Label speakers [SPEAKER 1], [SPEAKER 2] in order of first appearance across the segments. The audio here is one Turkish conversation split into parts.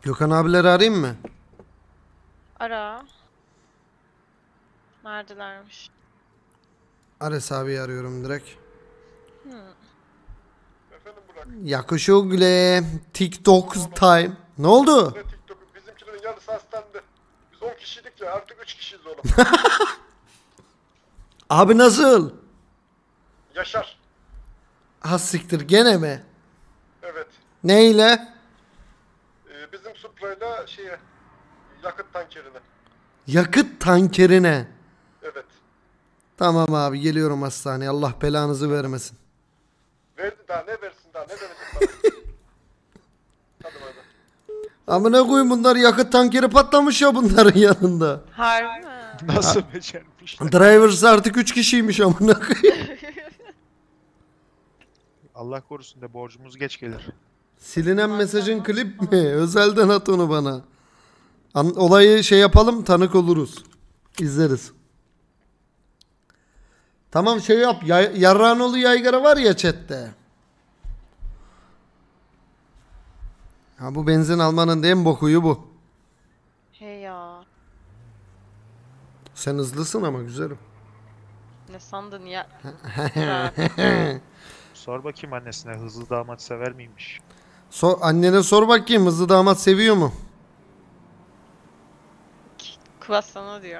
[SPEAKER 1] Gökhan abileri arayayım mı?
[SPEAKER 2] Ara. Neredelermiş?
[SPEAKER 1] Ares abiyi arıyorum direkt.
[SPEAKER 3] Efendim Burak.
[SPEAKER 1] Yakışıklı. TikTok time. Ne oldu?
[SPEAKER 3] Ne TikTok'u? Bizimkilerin yarısı hastanede. Biz 10 kişiydik ya, artık 3 kişiyiz oğlum.
[SPEAKER 1] Abi nasıl?
[SPEAKER 3] Yaşar.
[SPEAKER 1] Ha siktir gene mi?
[SPEAKER 3] Evet.
[SPEAKER 1] Neyle?
[SPEAKER 3] Bizim Supra'yla yakıt tankerine.
[SPEAKER 1] Yakıt tankerine.
[SPEAKER 3] Evet.
[SPEAKER 1] Tamam abi geliyorum hastaneye. Allah belanızı vermesin.
[SPEAKER 3] Verdi daha, ne versin daha, ne verecek bana? Hadi hadi.
[SPEAKER 1] Amına koyayım, bunlar yakıt tankeri patlamış ya bunların yanında.
[SPEAKER 2] Harbi mi?
[SPEAKER 4] Nasıl becermişler?
[SPEAKER 1] Drivers artık 3 kişiymiş amına koyayım.
[SPEAKER 4] Allah korusun da borcumuz geç gelir.
[SPEAKER 1] Silinen mesajın klip mi? Özelden at onu bana. Olayı şey yapalım, tanık oluruz. İzleriz. Tamam şey yap. Yarrağanoğlu yaygara var ya chatte. Ha bu benzin almanın da en bokuyu bu.
[SPEAKER 2] Hey ya.
[SPEAKER 1] Sen hızlısın ama güzelim.
[SPEAKER 2] Ne sandın ya?
[SPEAKER 4] Sor bakayım annesine hızlı damat sever miymiş?
[SPEAKER 1] Annene sor bakayım, hızlı damat seviyor mu?
[SPEAKER 2] Kıvas sana diyor.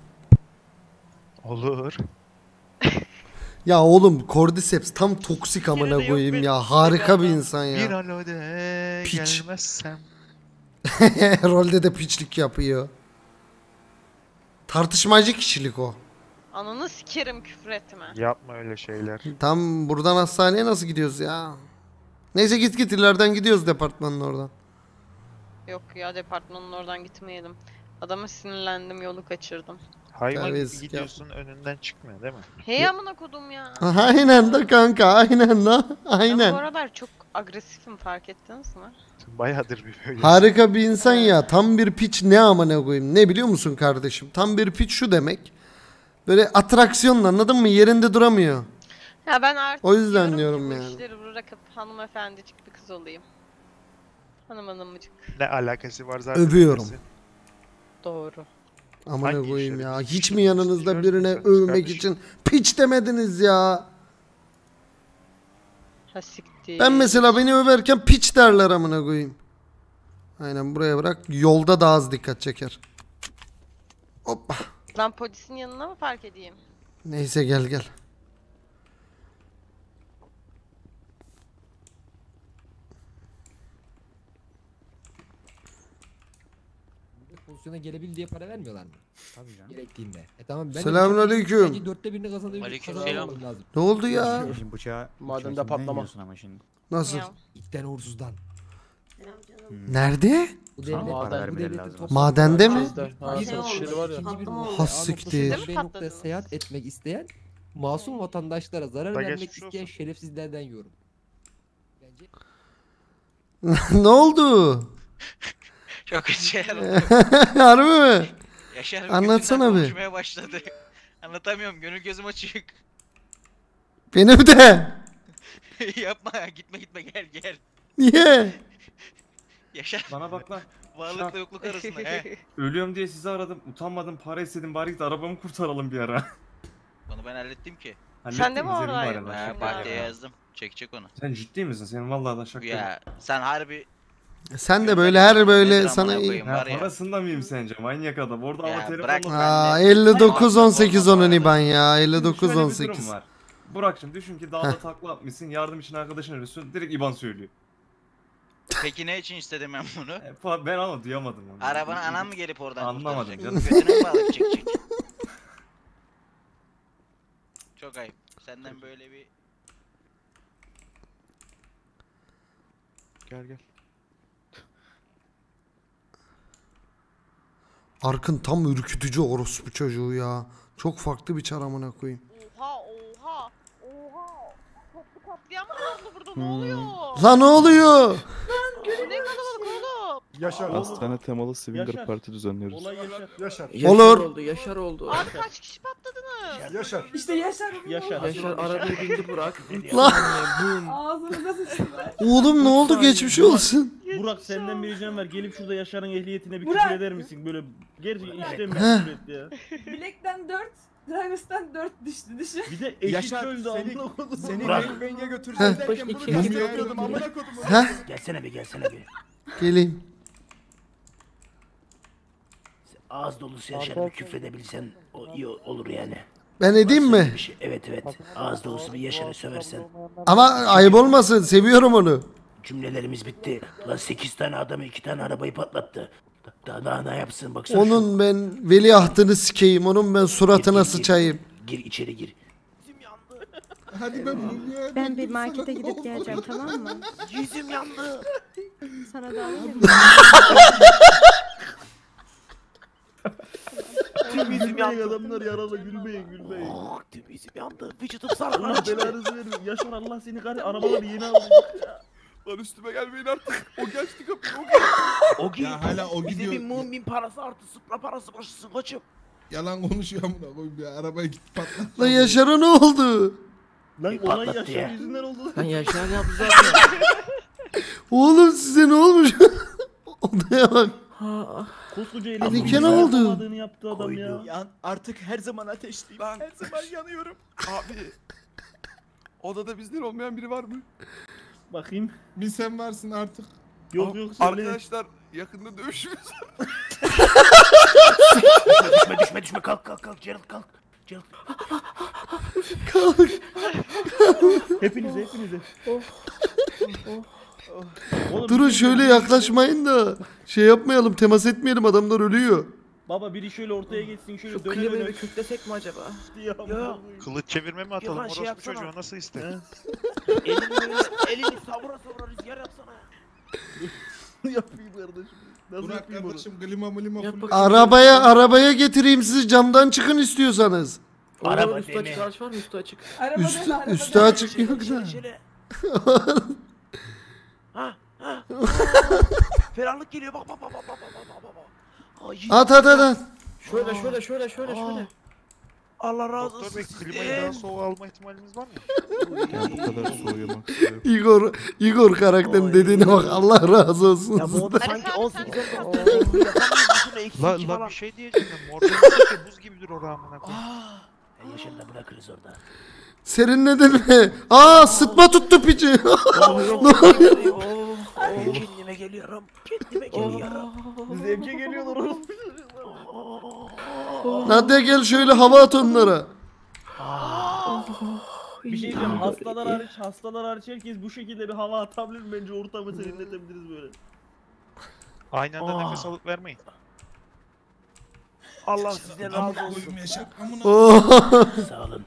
[SPEAKER 4] Olur.
[SPEAKER 1] Ya oğlum Cordyceps tam toksik amına koyayım ya. Harika bir insan
[SPEAKER 4] Bir
[SPEAKER 1] ya.
[SPEAKER 4] alo de
[SPEAKER 1] Piç.
[SPEAKER 4] gelmezsem.
[SPEAKER 1] Rolde de piçlik yapıyor. Tartışmacı kişilik o.
[SPEAKER 2] Ananı sikerim, küfür etme.
[SPEAKER 4] Yapma öyle şeyler.
[SPEAKER 1] Tam buradan hastaneye nasıl gidiyoruz ya? Neyse git ileriden gidiyoruz departmanın oradan.
[SPEAKER 2] Yok ya, departmanın oradan gitmeyelim. Adama sinirlendim, yolu kaçırdım.
[SPEAKER 4] Hayvan gibi
[SPEAKER 1] Terbiyesizlik
[SPEAKER 4] gidiyorsun önünden çıkmıyor değil mi?
[SPEAKER 2] Hey amına kodum ya.
[SPEAKER 1] Aynen de kanka, aynen la.
[SPEAKER 2] Ben bu
[SPEAKER 1] Aynen.
[SPEAKER 2] aralar çok agresifim, fark ettiniz mi?
[SPEAKER 4] Bayağıdır bir böyle.
[SPEAKER 1] Harika bir insan ya. Tam bir piç ne amına koyayım. Ne biliyor musun kardeşim? Tam bir piç şu demek. Böyle atraksiyonla, anladın mı? Yerinde duramıyor.
[SPEAKER 2] Ya ben artık
[SPEAKER 1] O yüzden
[SPEAKER 2] diyorum ki
[SPEAKER 1] diyorum
[SPEAKER 2] bu
[SPEAKER 1] yani.
[SPEAKER 2] işleri bırakıp hanımefendicik bir kız olayım. Hanımcık.
[SPEAKER 4] Ne alakası var zaten?
[SPEAKER 1] Övüyorum.
[SPEAKER 4] dersin.
[SPEAKER 2] Doğru.
[SPEAKER 1] Amına
[SPEAKER 4] Hangi
[SPEAKER 1] koyayım
[SPEAKER 4] işleri
[SPEAKER 1] ya.
[SPEAKER 4] biz
[SPEAKER 1] Hiç mi
[SPEAKER 4] işliyoruz,
[SPEAKER 1] yanınızda
[SPEAKER 4] işliyoruz
[SPEAKER 1] birine
[SPEAKER 4] biz
[SPEAKER 1] övmek
[SPEAKER 4] kardeşim?
[SPEAKER 1] için piç demediniz ya?
[SPEAKER 2] Ha siktir.
[SPEAKER 1] Ben mesela beni överken piç derler amına koyayım. Aynen buraya bırak. Yolda daha az dikkat çeker. Hoppa.
[SPEAKER 2] Lan polisin yanına mı park edeyim?
[SPEAKER 1] Neyse gel.
[SPEAKER 5] Pozisyona gelebil diye para vermiyorlar mı? Tabii canım. Gerektiğinde. Tamam ben
[SPEAKER 1] Selamünaleyküm.
[SPEAKER 5] Belki 1/4'ünü kazanmam lazım.
[SPEAKER 1] Ne oldu ya?
[SPEAKER 6] Şimdi bıçağı
[SPEAKER 7] Madem de patlama.
[SPEAKER 6] ama şimdi.
[SPEAKER 1] Nasıl?
[SPEAKER 2] Ya.
[SPEAKER 5] İlkten uğursuzdan.
[SPEAKER 1] Nerede?
[SPEAKER 5] Bu devlet,
[SPEAKER 7] Maden
[SPEAKER 5] bu
[SPEAKER 6] vermeleri
[SPEAKER 5] devletin
[SPEAKER 6] lazım.
[SPEAKER 5] toplam-
[SPEAKER 1] Madende mi?
[SPEAKER 7] Bizde. Ha,
[SPEAKER 5] Bir
[SPEAKER 7] satışları var ya.
[SPEAKER 5] ikinci bir nokta,
[SPEAKER 1] Ha,
[SPEAKER 5] A
[SPEAKER 1] siktir.
[SPEAKER 5] noktasından B noktaya
[SPEAKER 2] Patladınız.
[SPEAKER 5] seyahat etmek isteyen masum vatandaşlara zarar
[SPEAKER 4] Da
[SPEAKER 5] vermek
[SPEAKER 4] geçmiş
[SPEAKER 5] isteyen
[SPEAKER 4] olsun.
[SPEAKER 5] şerefsizlerden yorum. Bence
[SPEAKER 1] Ne oldu?
[SPEAKER 8] Çok kötü şeyler oldu.
[SPEAKER 1] Harbi mi?
[SPEAKER 8] Yaşar
[SPEAKER 1] Anlatsana
[SPEAKER 8] gözümden
[SPEAKER 1] bir.
[SPEAKER 8] konuşmaya başladı. Anlatamıyorum, gönül gözüm açık.
[SPEAKER 1] Benim de.
[SPEAKER 8] Yapma ya, gitme gel.
[SPEAKER 1] Niye?
[SPEAKER 8] Yaşar,
[SPEAKER 9] Bana bak lan.
[SPEAKER 8] varlıkla yokluk arasında he.
[SPEAKER 9] Ölüyorum diye sizi aradım. Utanmadım, para istedim. Bari git arabamı kurtaralım bir ara.
[SPEAKER 8] Onu ben hallettim ki.
[SPEAKER 2] Sen de mi
[SPEAKER 9] Hallettin
[SPEAKER 2] oradaydın?
[SPEAKER 9] güzelim bari lan,
[SPEAKER 8] Ha,
[SPEAKER 9] şaka
[SPEAKER 8] partiye
[SPEAKER 9] ya.
[SPEAKER 8] yazdım. Çekecek onu.
[SPEAKER 9] Sen ciddi misin? Senin vallahi da şaka.
[SPEAKER 8] Ya sen harbi
[SPEAKER 1] Sen de böyle her böyle
[SPEAKER 8] Nedir
[SPEAKER 1] sana
[SPEAKER 8] amına
[SPEAKER 1] iyi.
[SPEAKER 8] koyayım?
[SPEAKER 9] Ha,
[SPEAKER 8] var ya.
[SPEAKER 9] parasında mıyım sence? Manyak adam. Orada
[SPEAKER 8] Ya
[SPEAKER 9] ama telefonla...
[SPEAKER 8] bırak.
[SPEAKER 1] Aa,
[SPEAKER 8] Ben de-
[SPEAKER 1] 59 18 onun
[SPEAKER 9] Olmaz
[SPEAKER 1] İban ya.
[SPEAKER 9] Şimdi
[SPEAKER 1] 59
[SPEAKER 9] şöyle bir
[SPEAKER 1] 18.
[SPEAKER 9] durum var. Burak'cığım düşün ki dağda takla atmışsın. Yardım için arkadaşın arıyorsun. Direkt İban söylüyor.
[SPEAKER 8] Peki ne için istedim ben bunu?
[SPEAKER 9] Ben ama duyamadım onu.
[SPEAKER 8] Arabana anam mı gelip oradan
[SPEAKER 9] Anlamadım
[SPEAKER 8] kurtaracak?
[SPEAKER 9] canım.
[SPEAKER 8] Götüne mi bağlayıp çekecek? Çok ayıp. Senden böyle bir...
[SPEAKER 4] Gel.
[SPEAKER 1] Arkın tam ürkütücü orospu çocuğu ya. Çok farklı bir çar amına koyayım.
[SPEAKER 2] Oha. Toplu katliam mı oldu burada, ne oluyor?
[SPEAKER 1] Lan ne oluyor?
[SPEAKER 2] Ne kalabalık oğlum?
[SPEAKER 7] Yaşar.
[SPEAKER 10] Hastane temalı swinger
[SPEAKER 7] Yaşar.
[SPEAKER 10] parti düzenliyoruz.
[SPEAKER 7] Olay Yaşar.
[SPEAKER 1] Olur.
[SPEAKER 7] Yaşar oldu.
[SPEAKER 2] Abi kaç kişi patladınız?
[SPEAKER 7] Yaşar.
[SPEAKER 3] Yaşar.
[SPEAKER 7] Arabaya bindi Burak.
[SPEAKER 1] Lan. Oğlum ne oldu, geçmiş olsun.
[SPEAKER 6] Burak senden bir ricam var. Gelip şurada Yaşar'ın ehliyetine bir
[SPEAKER 7] Burak.
[SPEAKER 6] küfür eder misin? Böyle gerçekten
[SPEAKER 7] Burak.
[SPEAKER 6] işlem
[SPEAKER 1] Heh.
[SPEAKER 6] küfür etti ya.
[SPEAKER 7] Bilekten 4, Drivers'tan 4 düştü.
[SPEAKER 6] Bir de eşit
[SPEAKER 10] Yaşar,
[SPEAKER 6] öldü
[SPEAKER 10] seni-
[SPEAKER 6] amına kodum.
[SPEAKER 10] Seni
[SPEAKER 6] Burak.
[SPEAKER 10] benge götüreceğim
[SPEAKER 1] Heh.
[SPEAKER 10] derken bunu
[SPEAKER 5] İki-
[SPEAKER 10] gösteriyordum amına kodumu.
[SPEAKER 1] Heh,
[SPEAKER 11] Gelsene bir.
[SPEAKER 1] geleyim.
[SPEAKER 11] Ağız dolusu Yaşar'a bir küfredebilsen o iyi olur yani.
[SPEAKER 1] Ben edeyim mi?
[SPEAKER 11] Bir şey. Evet. Ağız dolusu bir Yaşar'ı söversen.
[SPEAKER 1] Ama ayıp olmasın. Seviyorum onu.
[SPEAKER 11] Cümlelerimiz bitti. Lan 8 tane adamı 2 tane arabayı patlattı. Daha ne yapsın baksana.
[SPEAKER 1] Onun ben veliahtını sikeyim. Onun ben suratına sıçayım.
[SPEAKER 11] Gir içeri gir.
[SPEAKER 10] Hadi ben
[SPEAKER 7] Ben bir markete gidip geleceğim, tamam mı?
[SPEAKER 11] Yüzüm yandı.
[SPEAKER 7] Sana da alayım.
[SPEAKER 11] Tüm yüzüm
[SPEAKER 6] Gülmeyin
[SPEAKER 11] yandı.
[SPEAKER 6] adamlar yaralı gülmeyin.
[SPEAKER 11] Oh, tüm yüzüm yandı. Vücudum
[SPEAKER 6] Allah
[SPEAKER 11] sarılan içinde.
[SPEAKER 6] belanızı verin. Yaşar Allah seni arabaları yeni aldı.
[SPEAKER 3] Lan üstüme gelmeyin artık. O geçti kapıyı.
[SPEAKER 11] O giy.
[SPEAKER 10] Ya hala o
[SPEAKER 11] Bize
[SPEAKER 10] gidiyor.
[SPEAKER 11] bir mumin parası artı Supra parası başlasın koçum.
[SPEAKER 10] Yalan konuşuyor amına koyayım ya. Arabaya git patlat.
[SPEAKER 1] Lan Yaşar'a ne oldu?
[SPEAKER 6] Lan olay
[SPEAKER 11] Patlattı
[SPEAKER 6] Yaşar
[SPEAKER 11] ya.
[SPEAKER 6] yüzünden oldu.
[SPEAKER 5] Lan Yaşar yaptı zaten.
[SPEAKER 1] Oğlum size ne olmuş? Odaya bak.
[SPEAKER 6] Koskoca
[SPEAKER 1] Melike
[SPEAKER 6] elini
[SPEAKER 1] ne oldu?
[SPEAKER 6] yapamadığını yaptı adam ya.
[SPEAKER 10] Ya artık her zaman ateşliyim. Her zaman yanıyorum.
[SPEAKER 3] Abi. Odada bizden olmayan biri var mı?
[SPEAKER 6] Bakayım.
[SPEAKER 10] Bir sen varsın artık.
[SPEAKER 6] Yok söyle.
[SPEAKER 3] Arkadaşlar yakında dövüşümüz var.
[SPEAKER 11] Düşme kalk Gerald kalk. Gerald.
[SPEAKER 6] Hepinize. Oğlum,
[SPEAKER 1] Durun
[SPEAKER 6] bir şey
[SPEAKER 1] şöyle
[SPEAKER 6] diyeceğim.
[SPEAKER 1] yaklaşmayın da. Şey yapmayalım, temas etmeyelim, adamlar ölüyor.
[SPEAKER 6] Baba biri şöyle ortaya geçsin şöyle döne
[SPEAKER 5] Klimayı
[SPEAKER 6] döne.
[SPEAKER 5] bir köklesek mi acaba?
[SPEAKER 6] Ya,
[SPEAKER 11] Ya.
[SPEAKER 4] Kılıç çevirme mi atalım?
[SPEAKER 11] Yalan şey
[SPEAKER 4] Orospu
[SPEAKER 11] yapsana.
[SPEAKER 4] çocuğu nasıl ister?
[SPEAKER 11] Elini savura rüzgar yapsana.
[SPEAKER 6] yapayım kardeşim. Nasıl
[SPEAKER 10] Burak
[SPEAKER 6] yapayım onu?
[SPEAKER 10] kardeşim klima mlima
[SPEAKER 5] Yap
[SPEAKER 10] full.
[SPEAKER 5] bakayım.
[SPEAKER 1] Arabaya getireyim, siz camdan çıkın istiyorsanız.
[SPEAKER 11] Araba
[SPEAKER 5] Araba üstü
[SPEAKER 11] deme.
[SPEAKER 5] açık araç var mı üstü açık?
[SPEAKER 1] Üstü açık yok da.
[SPEAKER 11] Şöyle. Ha. Ferahlık geliyor bak. Ay,
[SPEAKER 1] At.
[SPEAKER 5] Şöyle.
[SPEAKER 11] Allah razı
[SPEAKER 4] Doktor
[SPEAKER 11] olsun
[SPEAKER 4] Bey klimayı daha
[SPEAKER 11] sizden.
[SPEAKER 4] soğuğa alma ihtimalimiz var mı?
[SPEAKER 1] Igor karakterin dediğine bak, Allah razı olsun.
[SPEAKER 11] Ya bu oda
[SPEAKER 2] Arif
[SPEAKER 11] sanki
[SPEAKER 2] abi,
[SPEAKER 11] 18'den
[SPEAKER 2] sen
[SPEAKER 11] kalktı.
[SPEAKER 4] La bir şey diyeceğim ben. Morbius'ta buz gibidir o amına koyayım.
[SPEAKER 11] Yaşar'da bırakırız orada.
[SPEAKER 1] Serinledin mi? Aa, sıtma tuttu piçi.
[SPEAKER 11] Kendime geliyorum.
[SPEAKER 6] Zevke geliyorlar oğlum.
[SPEAKER 1] Nadia gel şöyle hava at onlara.
[SPEAKER 6] Bir şey diyeceğim. Hastalar hariç herkes bu şekilde bir hava atabilir mi? Bence ortamı serinletebiliriz böyle.
[SPEAKER 4] Aynı anda nefes alıp vermeyin.
[SPEAKER 11] Allah sizden razı
[SPEAKER 10] Amına
[SPEAKER 11] olsun.
[SPEAKER 10] koyayım Yaşar. Amına.
[SPEAKER 1] Oh.
[SPEAKER 11] Sağ olun.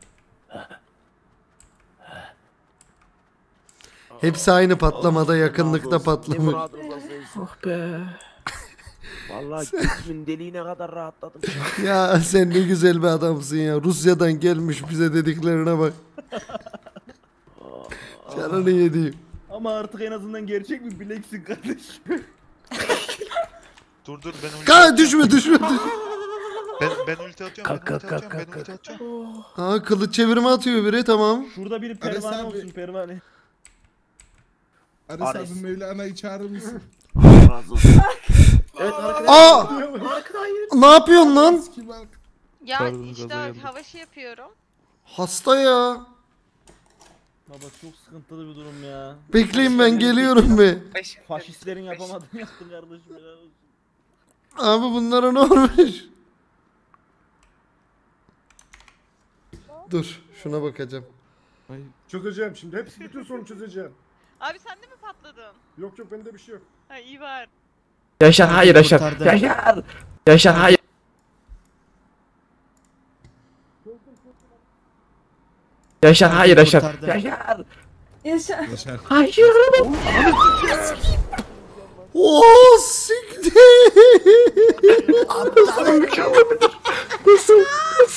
[SPEAKER 1] Hepsi aynı patlamada, yakınlıkta patlamış.
[SPEAKER 5] Oh be.
[SPEAKER 11] Vallahi gözümün deliğine kadar rahatladım.
[SPEAKER 1] Ya sen ne güzel bir adamsın ya. Rusya'dan gelmiş bize dediklerine bak. Canını yediğim.
[SPEAKER 6] Ama artık en azından gerçek bir bileksin kardeşim.
[SPEAKER 4] Dur ben ulti
[SPEAKER 1] Ka
[SPEAKER 4] atıyorum.
[SPEAKER 1] düşme.
[SPEAKER 4] Ben ulti atıyorum.
[SPEAKER 11] Kalk.
[SPEAKER 4] Ben ulti atıyorum.
[SPEAKER 1] Ha, kılıç çevirme atıyor biri, tamam.
[SPEAKER 6] Şurada bir
[SPEAKER 10] Ares
[SPEAKER 6] pervane
[SPEAKER 10] abi.
[SPEAKER 6] olsun pervane.
[SPEAKER 10] Ares
[SPEAKER 11] Ares.
[SPEAKER 10] abi Mevlana'yı çağırır mısın?
[SPEAKER 11] Razı olsun.
[SPEAKER 5] Evet arkadaşlar.
[SPEAKER 1] Aa! Ne yapıyorsun lan?
[SPEAKER 10] Kim var?
[SPEAKER 2] Ya
[SPEAKER 4] Pardon,
[SPEAKER 2] işte
[SPEAKER 4] gaza geldim.
[SPEAKER 2] hava şey yapıyorum.
[SPEAKER 1] Hasta ya.
[SPEAKER 6] Baba çok sıkıntılı bir durum ya.
[SPEAKER 1] Bekleyin, ben geliyorum be.
[SPEAKER 6] Faşistlerin yapamadığını yaptın kardeşim. helal olsun.
[SPEAKER 1] Abi bunlara ne olmuş? Dur, şuna bakacağım.
[SPEAKER 3] Çözeceğim şimdi. Hepsi bütün sorunu çözeceğim.
[SPEAKER 2] Abi sen de mi patladın?
[SPEAKER 3] Yok bende bir şey yok.
[SPEAKER 2] Ha iyi var.
[SPEAKER 5] Yaşar hayır Yaşar. Yaşar hayır. Yaşar hayır Yaşar.
[SPEAKER 7] Yaşar.
[SPEAKER 10] Yaşar.
[SPEAKER 5] Hayır.
[SPEAKER 1] Oo, siktir.
[SPEAKER 5] Nasıl?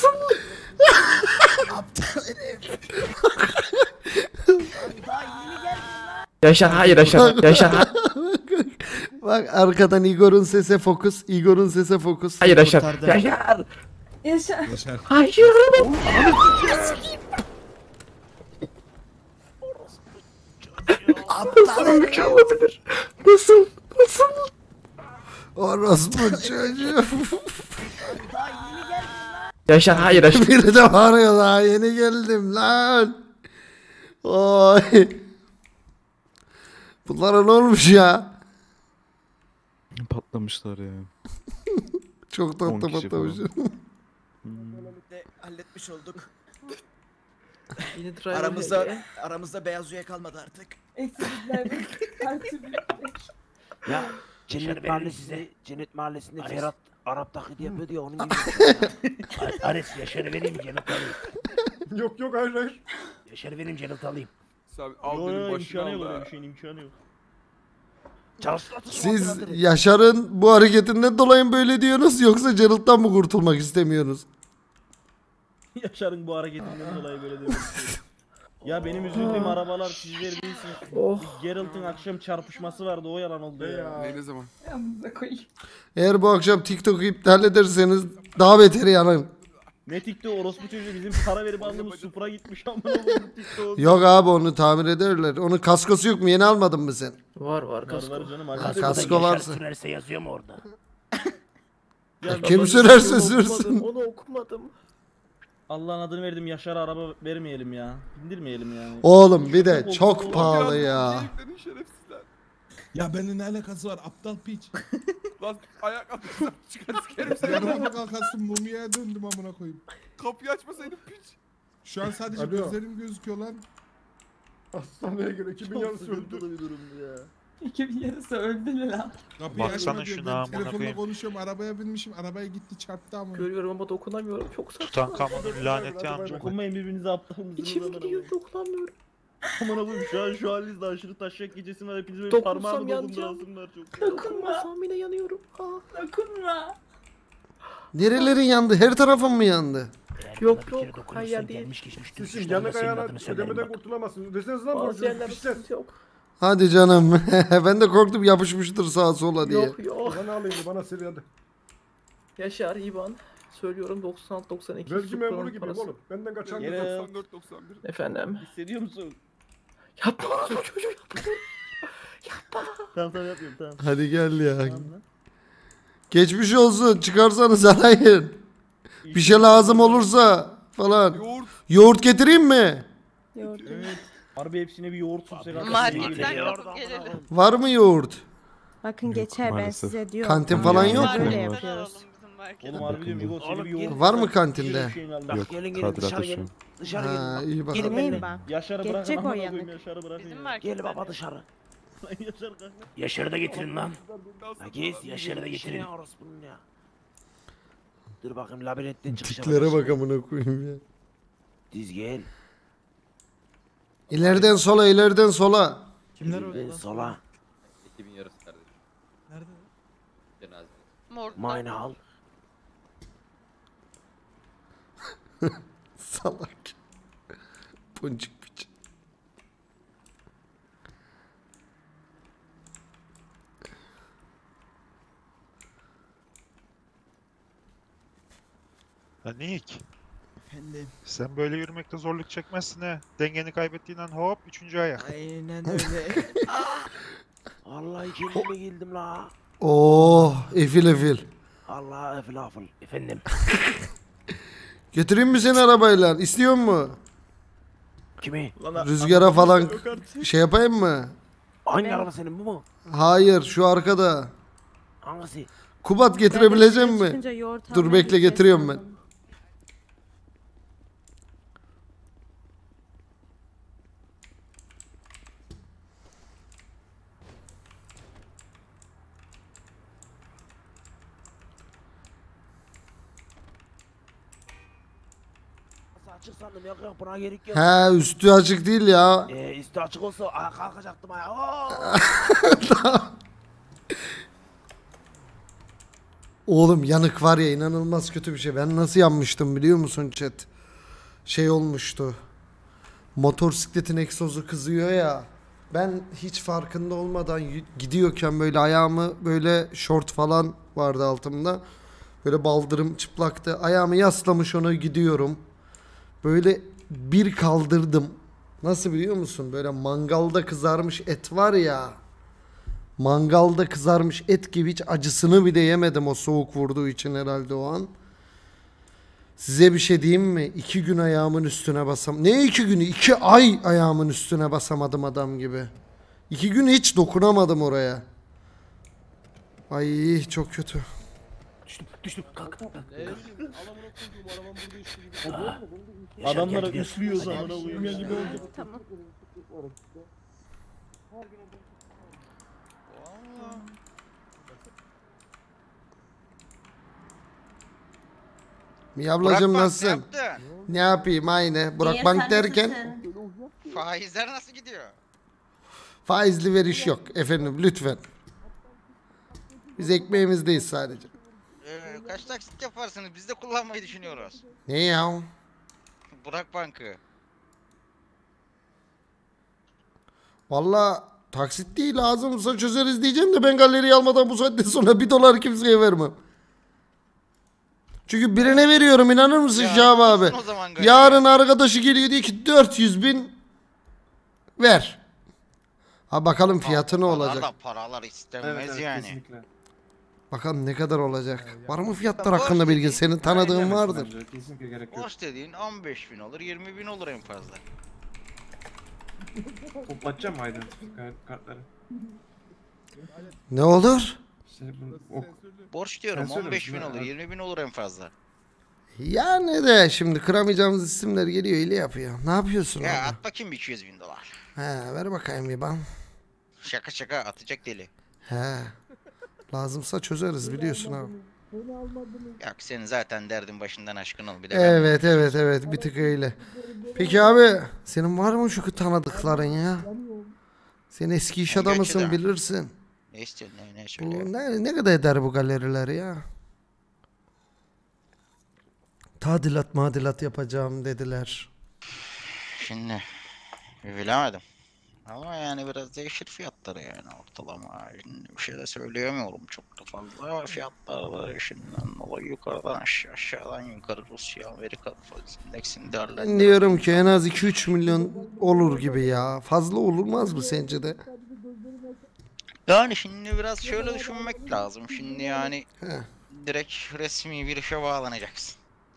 [SPEAKER 5] Yaşar hayır Yaşar. Yaşar
[SPEAKER 1] Bak arkadan Igor'un sese fokus. Igor'un sese fokus.
[SPEAKER 5] hayır Yaşar. Yaşar.
[SPEAKER 7] Yaşar.
[SPEAKER 10] Yaşar.
[SPEAKER 5] Hayır. Nasıl?
[SPEAKER 1] Orospu çocuğu.
[SPEAKER 10] Yaşar hayır aşkım.
[SPEAKER 1] Biri de var ya, daha yeni geldim lan. Oy. Bunlara ne olmuş ya?
[SPEAKER 4] Patlamışlar ya.
[SPEAKER 1] Çok
[SPEAKER 4] 10
[SPEAKER 1] tatlı
[SPEAKER 4] kişi
[SPEAKER 1] patlamış.
[SPEAKER 10] Halletmiş olduk.
[SPEAKER 7] Yine
[SPEAKER 10] Aramızda beyaz üye kalmadı artık.
[SPEAKER 7] Eksiklikler her türlü.
[SPEAKER 11] Ya Cennet Mahallesi'nde Ferhat Arap taklidi yapıyor diye onun gibi. Ares Yaşar'ı vereyim Cennet alayım.
[SPEAKER 3] Yok hayır.
[SPEAKER 11] Yaşar'ı vereyim Cennet alayım.
[SPEAKER 6] Al benim başına al be. Bir şeyin imkanı yok.
[SPEAKER 1] Siz Yaşar'ın bu hareketinden dolayı mı böyle diyorsunuz, yoksa Gerald'dan mı kurtulmak istemiyorsunuz?
[SPEAKER 6] Yaşar'ın bu hareketinden dolayı böyle demek istiyorum. Ya benim üzüldüğüm arabalar sizler değilsiniz. Geralt'ın akşam çarpışması vardı, o yalan oldu ya.
[SPEAKER 3] Ne zaman?
[SPEAKER 7] Yanınıza koyayım.
[SPEAKER 1] Eğer bu akşam TikTok'u iptal ederseniz daha beter yanın.
[SPEAKER 6] Ne TikTok orospu çocuğu, bizim para verip aldığımız Supra gitmiş ama ne oldu TikTok?
[SPEAKER 1] Yok abi, onu tamir ederler. Onun kaskosu yok mu? Yeni almadın mı sen?
[SPEAKER 6] Var canım.
[SPEAKER 1] Kasko varsa.
[SPEAKER 11] Sürerse yazıyor mu orada?
[SPEAKER 1] Kim sürerse sürsün.
[SPEAKER 10] Onu okumadım.
[SPEAKER 6] Allah'ın adını verdim, Yaşar'a araba vermeyelim ya. Bindirmeyelim yani.
[SPEAKER 1] Oğlum bir de çok pahalı ya.
[SPEAKER 12] Ya benimle ne alakası var aptal piç.
[SPEAKER 3] Lan ayak atmışsam çıkar sikerim seni.
[SPEAKER 12] Yanıma kalkasın mumyaya döndüm amına koyayım.
[SPEAKER 3] Kapıyı açmasaydın piç.
[SPEAKER 12] Şu an sadece
[SPEAKER 3] Alo.
[SPEAKER 12] gözlerim gözüküyor lan.
[SPEAKER 3] Hastaneye göre kimin yarısı öldü.
[SPEAKER 6] sıkıntılı bir durumdu ya.
[SPEAKER 7] 2000 yarısı öldü lan.
[SPEAKER 12] Kapıyı
[SPEAKER 4] Baksana
[SPEAKER 12] açma diyor.
[SPEAKER 4] şuna,
[SPEAKER 12] Ben
[SPEAKER 4] amına
[SPEAKER 12] telefonla
[SPEAKER 4] koyayım.
[SPEAKER 12] konuşuyorum, arabaya binmişim, arabaya gitti çarptı amına.
[SPEAKER 10] Görüyorum ama dokunamıyorum. Çok saçma.
[SPEAKER 4] Tutankamon'un laneti amca.
[SPEAKER 6] Dokunmayın birbirinize, aptal mısınız?
[SPEAKER 10] İçim gidiyor, dokunamıyorum.
[SPEAKER 6] Aman abim şu halinizde aşırı taşak gecesi var, hepiniz böyle
[SPEAKER 10] Dokunsam
[SPEAKER 6] parmağımı
[SPEAKER 10] yanacağım.
[SPEAKER 6] dokundurasınlar çok.
[SPEAKER 10] Dokunmasam yine yanıyorum.
[SPEAKER 7] Dokunma.
[SPEAKER 1] Nerelerin yandı? Her tarafın mı yandı?
[SPEAKER 10] Yok, hayır değil.
[SPEAKER 3] Sizin yanık ayağına ödemeden kurtulamazsın. Deseniz lan
[SPEAKER 10] Bazı
[SPEAKER 3] borcu.
[SPEAKER 10] yerlerde
[SPEAKER 3] İşte.
[SPEAKER 10] sıkıntı yok.
[SPEAKER 1] Hadi canım. Ben de korktum yapışmıştır sağa sola diye.
[SPEAKER 10] Yok.
[SPEAKER 3] Bana alayım, bana seri hadi.
[SPEAKER 10] Yaşar İvan. Söylüyorum 96-92.
[SPEAKER 3] Vergi memuru gibiyim oğlum. Benden kaçan
[SPEAKER 6] Yine-
[SPEAKER 3] 94-91.
[SPEAKER 10] Efendim.
[SPEAKER 6] Hissediyor musun?
[SPEAKER 10] Yapma çocuğu yapma.
[SPEAKER 6] Tamam yapıyorum tamam.
[SPEAKER 1] Hadi gel ya.
[SPEAKER 6] Tamam lan.
[SPEAKER 1] Geçmiş olsun. Çıkarsanız arayın. Bir şey lazım olursa falan.
[SPEAKER 3] Yoğurt.
[SPEAKER 1] Yoğurt getireyim mi?
[SPEAKER 7] Yoğurt.
[SPEAKER 6] Evet. Harbi hepsine bir yoğurt sürsek.
[SPEAKER 2] Marketten yapıp gelelim.
[SPEAKER 1] Var mı yoğurt?
[SPEAKER 7] Bakın
[SPEAKER 4] Yok,
[SPEAKER 7] geçer ben
[SPEAKER 4] maalesef.
[SPEAKER 7] size diyorum.
[SPEAKER 1] Kantin falan yok mu?
[SPEAKER 7] Böyle
[SPEAKER 2] Marketten
[SPEAKER 7] yapıyoruz.
[SPEAKER 2] alalım bizim marketten.
[SPEAKER 6] Oğlum harbi diyorum İgo, seni bir yoğurt.
[SPEAKER 1] Var mı kantinde?
[SPEAKER 4] Yok, kadro şu.
[SPEAKER 11] Dışarı
[SPEAKER 1] Ha,
[SPEAKER 11] gelin.
[SPEAKER 1] iyi bakalım.
[SPEAKER 7] Girmeyeyim ben.
[SPEAKER 6] Yaşar'ı
[SPEAKER 7] Geçecek
[SPEAKER 6] bırakın
[SPEAKER 7] o
[SPEAKER 6] amına
[SPEAKER 7] yanık.
[SPEAKER 6] koyayım, Yaşar'ı bırakın.
[SPEAKER 2] Bizim
[SPEAKER 6] ya.
[SPEAKER 2] marketten.
[SPEAKER 11] Gel baba dışarı.
[SPEAKER 6] Yaşar kanka.
[SPEAKER 11] Yaşar'ı da getirin lan. Ha gez Yaşar'ı da getirin. Dur bakayım labirentten çıkacağım.
[SPEAKER 1] Tiplere bak amına koyayım ya.
[SPEAKER 11] Diz gel.
[SPEAKER 1] İleriden sola, ileriden sola.
[SPEAKER 11] Kimler sola.
[SPEAKER 5] 2000 yarısı kardeşim.
[SPEAKER 12] Nerede?
[SPEAKER 5] Cenaze.
[SPEAKER 2] Morgdan.
[SPEAKER 11] Mine al.
[SPEAKER 1] Salak. Boncuk piç.
[SPEAKER 4] Ya Nick,
[SPEAKER 10] Efendim.
[SPEAKER 4] sen böyle yürümekte zorluk çekmezsin he. Dengeni kaybettiğin an hop 3. ayak.
[SPEAKER 10] Aynen öyle.
[SPEAKER 11] Allah kendime geldim la.
[SPEAKER 1] Oh, efil efil.
[SPEAKER 11] Allah efil afıl. Efendim.
[SPEAKER 1] Götüreyim mi seni arabayla? İstiyor mu?
[SPEAKER 11] Kimi?
[SPEAKER 1] Rüzgara falan şey yapayım mı?
[SPEAKER 11] Hangi araba senin bu mu?
[SPEAKER 1] Hayır, şu arkada.
[SPEAKER 11] Hangisi?
[SPEAKER 1] Kubat getirebileceğim mi?
[SPEAKER 7] Çıkınca yoğurt
[SPEAKER 1] Dur
[SPEAKER 7] almaya
[SPEAKER 1] bekle,
[SPEAKER 7] gideceğiz
[SPEAKER 1] getiriyorum ben.
[SPEAKER 7] sandım.
[SPEAKER 11] Açık sandım yok buna gerek yok.
[SPEAKER 1] He, üstü açık değil ya.
[SPEAKER 11] Üstü açık olsa kalkacaktım ayağa.
[SPEAKER 1] Oğlum yanık var ya, inanılmaz kötü bir şey. Ben nasıl yanmıştım biliyor musun chat? Şey olmuştu. Motosikletin egzozu kızıyor ya. Ben hiç farkında olmadan gidiyorken böyle ayağımı, böyle şort falan vardı altımda. Böyle baldırım çıplaktı. Ayağımı yaslamış ona gidiyorum. Böyle bir kaldırdım. Nasıl biliyor musun? Böyle mangalda kızarmış et var ya. Mangalda kızarmış et gibi hiç acısını bile yemedim o soğuk vurduğu için herhalde o an. Size bir şey diyeyim mi? 2 gün ayağımın üstüne basam. Ne 2 günü? 2 ay ayağımın üstüne basamadım adam gibi. 2 gün hiç dokunamadım oraya. Ay çok kötü.
[SPEAKER 11] Düştüm. Kalk.
[SPEAKER 6] Adamlara üflüyor zamana koyayım. Gibi oldu.
[SPEAKER 7] Tamam.
[SPEAKER 1] Mi ablacım
[SPEAKER 8] Burak Bank,
[SPEAKER 1] nasılsın?
[SPEAKER 8] ne yaptın?
[SPEAKER 1] Ne yapayım aynı. Burak
[SPEAKER 7] İyi,
[SPEAKER 1] Bank
[SPEAKER 7] sen
[SPEAKER 1] derken
[SPEAKER 7] nasılsın?
[SPEAKER 8] Faizler nasıl gidiyor?
[SPEAKER 1] faizli veriş yok efendim lütfen. Biz ekmeğimizdeyiz sadece.
[SPEAKER 8] Kaç taksit yaparsınız? Biz de kullanmayı düşünüyoruz.
[SPEAKER 1] Ne ya?
[SPEAKER 8] Burak Bank'ı.
[SPEAKER 1] Valla taksit değil lazımsa çözeriz diyeceğim de ben galeriyi almadan bu saatten sonra $1 kimseye vermem. Çünkü birine veriyorum inanır mısın
[SPEAKER 8] Ya,
[SPEAKER 1] Şahap abi?
[SPEAKER 8] o zaman galeriye.
[SPEAKER 1] Yarın arkadaşı geliyor diyor ki 400.000 ver. Ha bakalım fiyatı ne olacak?
[SPEAKER 8] Paralar istenmez yani.
[SPEAKER 9] Kesinlikle.
[SPEAKER 1] Bakalım ne kadar olacak? Var mı fiyatlar
[SPEAKER 8] Borç
[SPEAKER 1] hakkında bilgin?
[SPEAKER 8] dediğin-
[SPEAKER 1] Senin tanıdığın
[SPEAKER 9] Aynen
[SPEAKER 1] vardır.
[SPEAKER 9] bence, kesinlikle gerek yok.
[SPEAKER 8] Borç dediğin 15.000 olur, 20.000 olur en fazla.
[SPEAKER 9] Toplatacağım mı identifikasyonu kartları?
[SPEAKER 1] Ne olur?
[SPEAKER 9] İşte bu,
[SPEAKER 8] Borç diyorum
[SPEAKER 9] Sen söyle
[SPEAKER 8] 15.000
[SPEAKER 9] bize,
[SPEAKER 8] olur,
[SPEAKER 9] evet.
[SPEAKER 8] 20.000 olur en fazla.
[SPEAKER 1] Yani de şimdi kıramayacağımız isimler geliyor öyle yapıyor. Ne yapıyorsun
[SPEAKER 8] Ya
[SPEAKER 1] orada?
[SPEAKER 8] at bakayım bir 200.000 dolar.
[SPEAKER 1] He ver bakayım bir ban.
[SPEAKER 8] Şaka atacak deli.
[SPEAKER 1] He. Lazımsa çözeriz biliyorsun abi.
[SPEAKER 8] Ya senin zaten derdin başından aşkın ol. Bir de
[SPEAKER 1] Evet bir tık öyle. Peki abi senin var mı şu tanıdıkların ya? Sen eski iş
[SPEAKER 8] Hangi
[SPEAKER 1] adamısın
[SPEAKER 8] açıdan?
[SPEAKER 1] bilirsin.
[SPEAKER 8] Ne istiyorsun ne söylüyor?
[SPEAKER 1] Bu ne kadar eder bu galeriler ya? Madilat yapacağım dediler.
[SPEAKER 8] Şimdi bilemedim. Ama yani biraz değişir fiyatları yani ortalama. Şimdi bir şey de söyleyemiyorum çok da fazla fiyatlar var şimdiden dolayı yukarıdan aşağıdan yukarı Rusya Amerika endeksini
[SPEAKER 1] Ben diyorum ki en az 2-3 milyon olur gibi ya. Fazla olmaz mı sence de?
[SPEAKER 8] Yani şimdi biraz şöyle düşünmek lazım. Şimdi yani
[SPEAKER 1] He.
[SPEAKER 8] direkt resmi bir işe bağlanacaksın.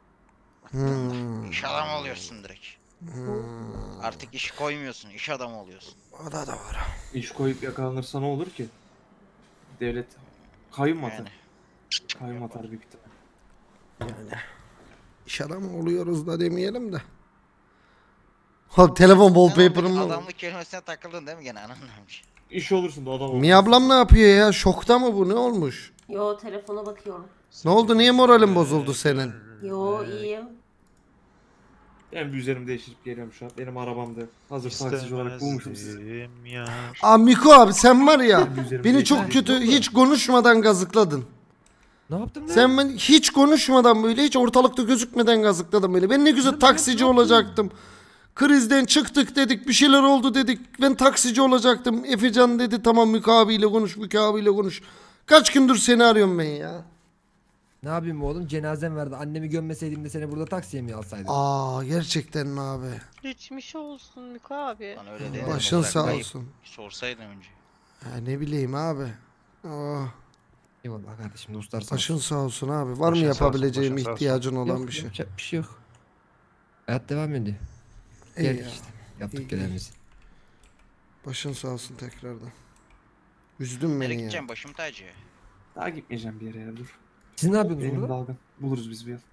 [SPEAKER 8] İş adamı oluyorsun direkt. Artık iş koymuyorsun, iş adamı oluyorsun.
[SPEAKER 1] O da var.
[SPEAKER 9] İş koyup yakalanırsa ne olur ki? Devlet kayyum atar.
[SPEAKER 8] Yani.
[SPEAKER 9] Kayyum atar büyük ihtimal.
[SPEAKER 1] Yani iş adamı oluyoruz da demeyelim de. Ha telefon wallpaper'ım mı?
[SPEAKER 8] Adamlık kelimesine takıldın değil mi gene anlamamış.
[SPEAKER 9] İş olursun da adam olursun.
[SPEAKER 1] Mi ablam ne yapıyor ya? Şokta mı bu? Ne olmuş?
[SPEAKER 7] Yo telefona bakıyorum.
[SPEAKER 1] Ne oldu? Niye moralin bozuldu senin?
[SPEAKER 7] Yo iyiyim.
[SPEAKER 9] Ben bir üzerimi değiştirip geliyorum şu an. Benim arabamda. Hazır taksici olarak bulmuşum sizi.
[SPEAKER 1] Aa Miko abi sen var ya
[SPEAKER 9] Ben bir üzerimi
[SPEAKER 1] beni çok
[SPEAKER 9] değiştireyim.
[SPEAKER 1] kötü hiç konuşmadan gazıkladın.
[SPEAKER 5] Ne yaptım lan?
[SPEAKER 1] Sen ben hiç konuşmadan böyle hiç ortalıkta gözükmeden gazıkladın böyle. Ben ne güzel taksici olacaktım. Krizden çıktık dedik bir şeyler oldu dedik. Ben taksici olacaktım. Efecan dedi tamam Miko abiyle konuş. Kaç gündür seni arıyorum ben ya.
[SPEAKER 5] Ne yapayım oğlum? Cenazem vardı. Annemi gömmeseydim de seni burada taksiye mi alsaydım?
[SPEAKER 1] Aa gerçekten mi abi?
[SPEAKER 2] Geçmiş olsun Miko abi.
[SPEAKER 8] Bana öyle denir.
[SPEAKER 1] Başın
[SPEAKER 8] Olarak
[SPEAKER 1] sağ
[SPEAKER 8] kayıp.
[SPEAKER 1] olsun.
[SPEAKER 8] Sorsaydın önce.
[SPEAKER 1] Ya ne bileyim abi. Oh,
[SPEAKER 5] Eyvallah kardeşim dostlar sağ
[SPEAKER 1] başın
[SPEAKER 5] olsun.
[SPEAKER 1] sağ olsun abi. Var mı
[SPEAKER 9] Başın sağ olsun,
[SPEAKER 1] yapabileceğim
[SPEAKER 9] başın sağ olsun.
[SPEAKER 1] ihtiyacın olan
[SPEAKER 5] Yok,
[SPEAKER 1] bir şey?
[SPEAKER 5] yapacak bir şey yok. Hayat devam ediyor.
[SPEAKER 1] İyi
[SPEAKER 5] Geldik
[SPEAKER 1] ya.
[SPEAKER 5] işte. Yaptık
[SPEAKER 1] İyi,
[SPEAKER 5] görevimizi.
[SPEAKER 1] Başın sağ olsun tekrardan. Üzdün
[SPEAKER 8] Nereye
[SPEAKER 1] beni ya.
[SPEAKER 8] gideceğim başım tacı?
[SPEAKER 9] Daha gitmeyeceğim bir yere ya dur.
[SPEAKER 5] Siz ne yapıyorsunuz
[SPEAKER 9] Benim
[SPEAKER 5] burada?
[SPEAKER 9] dalgın. Buluruz biz bir yıl.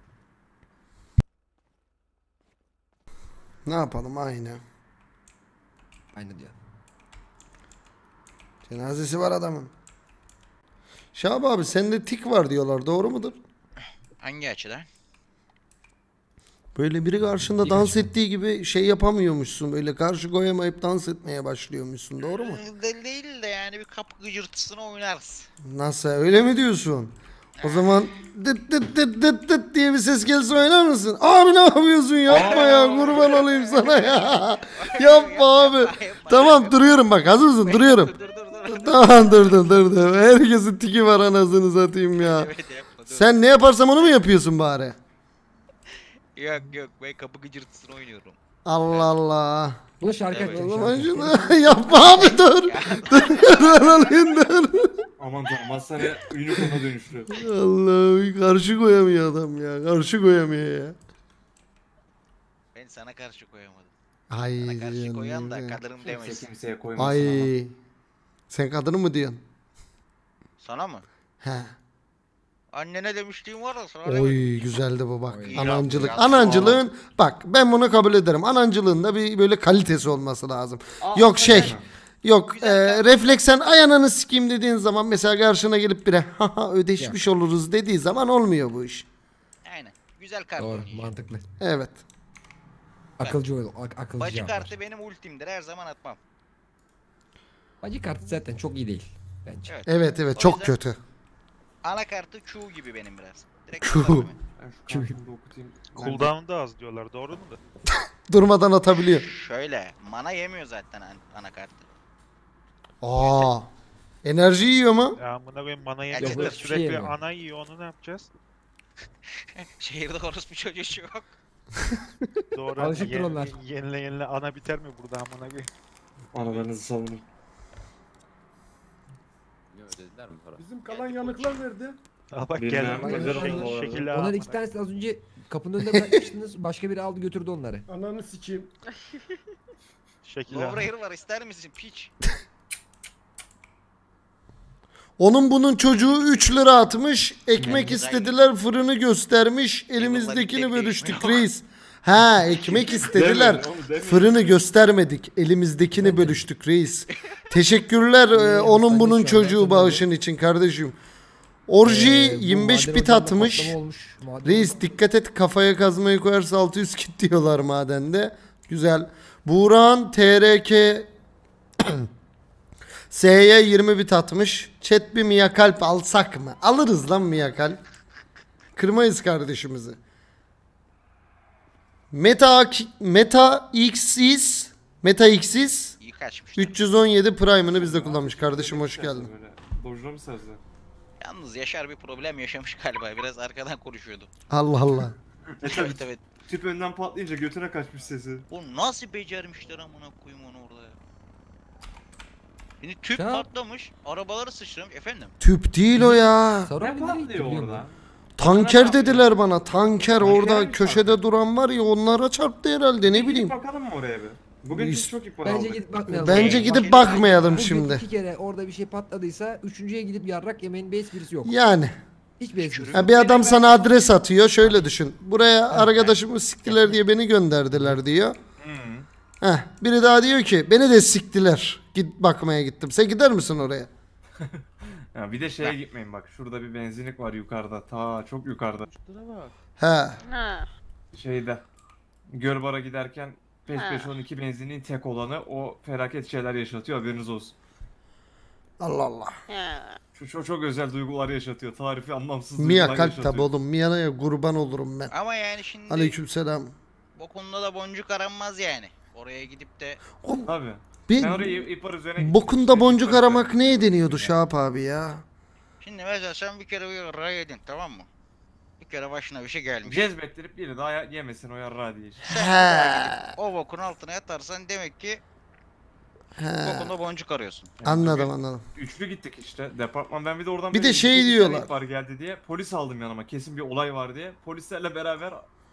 [SPEAKER 1] Ne yapalım aynı.
[SPEAKER 5] Aynı diyor.
[SPEAKER 1] Cenazesi var adamın. Şahap abi sende tik var diyorlar doğru mudur?
[SPEAKER 8] Hangi açıdan?
[SPEAKER 1] Böyle biri karşında
[SPEAKER 5] İyi
[SPEAKER 1] dans
[SPEAKER 5] kaçma.
[SPEAKER 1] ettiği gibi şey yapamıyormuşsun. Böyle karşı koyamayıp dans etmeye başlıyormuşsun doğru mu?
[SPEAKER 8] Değil de yani bir kapı gıcırtısını oynarız.
[SPEAKER 1] Nasıl öyle mi diyorsun? O zaman dıt dıt dıt dıt dıt diye bir ses gelse oynar mısın? Abi ne yapıyorsun yapma ya kurban olayım sana ya. Yapma abi. Tamam duruyorum bak hazır mısın duruyorum. Tamam dur. Herkesin tiki var anasını satayım ya.
[SPEAKER 8] Evet yapma dur.
[SPEAKER 1] Sen ne yaparsam onu mu yapıyorsun bari?
[SPEAKER 8] Yok ben kapı gıcırtısını oynuyorum.
[SPEAKER 1] Allah Allah.
[SPEAKER 5] Buna şarkı
[SPEAKER 8] Evet.
[SPEAKER 5] açacağım.
[SPEAKER 1] O zaman
[SPEAKER 5] şarkı.
[SPEAKER 1] şunu yapma abi dur. Dur alayım dur.
[SPEAKER 9] Aman tanrım hastane unicorn'a dönüştü.
[SPEAKER 1] Allah'ım karşı koyamıyor adam ya. Karşı koyamıyor ya.
[SPEAKER 8] Ben sana karşı koyamadım.
[SPEAKER 1] Ay.
[SPEAKER 8] Sana karşı
[SPEAKER 1] canım
[SPEAKER 8] koyan da
[SPEAKER 1] ya.
[SPEAKER 8] kadınım
[SPEAKER 9] Kimse
[SPEAKER 8] demesin.
[SPEAKER 9] kimseye koymasın ama.
[SPEAKER 1] Ay. Sen kadını mı diyorsun?
[SPEAKER 8] Sana mı?
[SPEAKER 1] He.
[SPEAKER 8] Annene demişliğim var da sana demedim.
[SPEAKER 1] Oy güzeldi bu bak.
[SPEAKER 5] Oy.
[SPEAKER 1] Anancılık.
[SPEAKER 8] Ya,
[SPEAKER 1] Anancılığın bak ben bunu kabul ederim. Anancılığın da bir böyle kalitesi olması lazım. Yok şey. Yok
[SPEAKER 8] Güzel.
[SPEAKER 1] refleksen ay ananı sikeyim dediğin zaman mesela karşına gelip bire haha ödeşmiş oluruz dediği zaman olmuyor bu iş.
[SPEAKER 8] Aynen. Güzel kart
[SPEAKER 5] Doğru,
[SPEAKER 8] oynayacağım.
[SPEAKER 5] mantıklı.
[SPEAKER 1] Evet.
[SPEAKER 5] Akılcı akılcı
[SPEAKER 8] Bacı
[SPEAKER 5] cevaplar.
[SPEAKER 8] kartı benim ultimdir. Her zaman atmam.
[SPEAKER 5] Bacı kartı zaten çok iyi değil bence.
[SPEAKER 8] Evet.
[SPEAKER 1] Evet evet
[SPEAKER 8] O
[SPEAKER 1] çok
[SPEAKER 8] yüzden-
[SPEAKER 1] kötü.
[SPEAKER 8] Ana kartı Q gibi benim biraz. Direkt
[SPEAKER 1] Q.
[SPEAKER 8] atarım hemen.
[SPEAKER 9] Ben şu kartımı da okutayım.
[SPEAKER 4] Cooldown'u da az diyorlar doğru mu da?
[SPEAKER 1] Durmadan atabiliyor.
[SPEAKER 8] Şöyle. Mana yemiyor zaten anakartı.
[SPEAKER 1] Aa. Enerji yiyor mu?
[SPEAKER 4] Ya amına koyayım mana
[SPEAKER 8] Ya
[SPEAKER 4] yemiyor
[SPEAKER 8] bu
[SPEAKER 4] da
[SPEAKER 5] hiçbir şey
[SPEAKER 4] sürekli
[SPEAKER 5] yemiyor.
[SPEAKER 4] ana yiyor onu ne yapacağız?
[SPEAKER 8] Şehirde orospu çocuğu yok.
[SPEAKER 4] Doğru.
[SPEAKER 5] Alışıktır onlar.
[SPEAKER 4] Yenile ana biter mi burada amına koyayım?
[SPEAKER 9] Analarınızı savunun.
[SPEAKER 3] Bizim kalan yanıklar nerede?
[SPEAKER 4] Aa bak
[SPEAKER 9] Bilmem,
[SPEAKER 4] gel.
[SPEAKER 9] güzel oldu bu arada.
[SPEAKER 4] Şekilli
[SPEAKER 5] Onlar
[SPEAKER 4] amına.
[SPEAKER 5] iki tanesi az önce kapının önünde bırakmıştınız. Başka biri aldı götürdü onları.
[SPEAKER 3] Ananı sikeyim.
[SPEAKER 4] Şekilli
[SPEAKER 8] Lowrider var ister misin piç?
[SPEAKER 1] Onun bunun çocuğu 3 lira atmış. Ekmek
[SPEAKER 8] Yani
[SPEAKER 1] istediler fırını göstermiş. Elimizdekini bölüştük reis. Ha ekmek istediler.
[SPEAKER 9] Deme, onu deme.
[SPEAKER 1] Fırını göstermedik. Elimizdekini bölüştük reis. Teşekkürler onun bunun
[SPEAKER 5] şu an
[SPEAKER 1] çocuğu
[SPEAKER 5] gerçekten
[SPEAKER 1] bağışın için kardeşim. Orji
[SPEAKER 5] Bu
[SPEAKER 1] 25
[SPEAKER 5] maden
[SPEAKER 1] bit
[SPEAKER 5] ocağında
[SPEAKER 1] atmış.
[SPEAKER 5] patlama olmuş. Maden
[SPEAKER 1] Reis dikkat et kafaya kazmayı koyarsa 600 kit diyorlar madende. Güzel. Buğran TRK S'ye 20 bit atmış. Chat bir Mia Kalp alsak mı? Alırız lan Mia Kalp. Kırmayız kardeşimizi. Meta X'is
[SPEAKER 8] İyi kaçmış.
[SPEAKER 1] 317 Prime'ını bizde kullanmış kardeşim hoş geldin.
[SPEAKER 9] Böyle dojla mı sözde?
[SPEAKER 8] Yalnız Yaşar bir problem yaşamış galiba. Biraz arkadan konuşuyordu.
[SPEAKER 1] Allah Allah.
[SPEAKER 8] Evet evet.
[SPEAKER 9] Tüp önden patlayınca götüne kaçmış sesi.
[SPEAKER 8] Bu nasıl becermişler amına koyayım onu orada ya. Şimdi tüp
[SPEAKER 5] Ya.
[SPEAKER 8] patlamış, arabaları sıçramış efendim.
[SPEAKER 1] Tüp değil o ya.
[SPEAKER 5] Sarı
[SPEAKER 9] Ne
[SPEAKER 5] abi nereye gitti
[SPEAKER 9] patlıyor
[SPEAKER 5] biliyor
[SPEAKER 9] orada?
[SPEAKER 5] musun?
[SPEAKER 1] Tanker dediler bana. Tanker orada
[SPEAKER 9] mi
[SPEAKER 1] köşede duran var ya onlara çarptı herhalde ne bileyim.
[SPEAKER 9] Gidip bakalım mı oraya bir? Bugün
[SPEAKER 1] Biz-
[SPEAKER 9] biz çok ip
[SPEAKER 5] Bence
[SPEAKER 9] aldık.
[SPEAKER 5] gidip bakmayalım.
[SPEAKER 1] Bence
[SPEAKER 8] Bak-
[SPEAKER 1] gidip bakmayalım
[SPEAKER 5] Bugün
[SPEAKER 1] şimdi.
[SPEAKER 5] 2 kere orada bir şey patladıysa üçüncüye gidip yarrak yemenin bir esprisi yok.
[SPEAKER 1] Yani
[SPEAKER 5] Hiçbir esprisi yok.
[SPEAKER 1] ha, bir adam sana adres atıyor şöyle düşün. Buraya arkadaşımı siktiler diye beni gönderdiler diyor. Heh, biri daha diyor ki beni de siktiler. Git bakmaya gittim. Sen gider misin oraya?
[SPEAKER 9] Ya bir de şeye gitmeyin bak. Şurada bir benzinlik var yukarıda. Ta çok yukarıda.
[SPEAKER 1] He.
[SPEAKER 2] Ha.
[SPEAKER 9] Şeyde. Gölbar'a giderken peş
[SPEAKER 2] Ha.
[SPEAKER 9] peşe 12 benzinliğin tek olanı o felaket şeyler yaşatıyor haberiniz olsun.
[SPEAKER 1] Allah Allah.
[SPEAKER 2] Ha.
[SPEAKER 9] Şu çok özel duygular yaşatıyor. Tarifi anlamsız
[SPEAKER 1] Mia
[SPEAKER 9] duygular
[SPEAKER 1] kalp
[SPEAKER 9] yaşatıyor.
[SPEAKER 1] tabi oğlum. Mia'ya kurban olurum ben.
[SPEAKER 8] Ama yani şimdi
[SPEAKER 1] Aleykümselam.
[SPEAKER 8] bu konuda da boncuk aranmaz yani. Oraya gidip de
[SPEAKER 9] Tabii.
[SPEAKER 1] Bir
[SPEAKER 9] Ben oraya ipar üzerine gittim.
[SPEAKER 1] bokunda
[SPEAKER 9] İşte
[SPEAKER 1] boncuk
[SPEAKER 9] ipar
[SPEAKER 1] aramak
[SPEAKER 9] üzerine.
[SPEAKER 1] neye deniyordu Şahap abi ya?
[SPEAKER 8] şimdi mesela sen bir kere bir ray yedin tamam mı? Bir kere başına bir şey gelmiş.
[SPEAKER 9] Cezbettirip biri daha yemesin o yarrağı diye.
[SPEAKER 1] He.
[SPEAKER 8] O bokun altına yatarsan demek ki
[SPEAKER 1] He.
[SPEAKER 8] bokunda boncuk arıyorsun.
[SPEAKER 1] Anladım anladım.
[SPEAKER 9] Üçlü gittik işte departman. Ben bir de oradan
[SPEAKER 1] Bir
[SPEAKER 9] böyle
[SPEAKER 1] de şey
[SPEAKER 9] bir tane
[SPEAKER 1] diyorlar.
[SPEAKER 9] ihbar geldi diye polis aldım yanıma. Kesin bir olay var diye. Polislerle beraber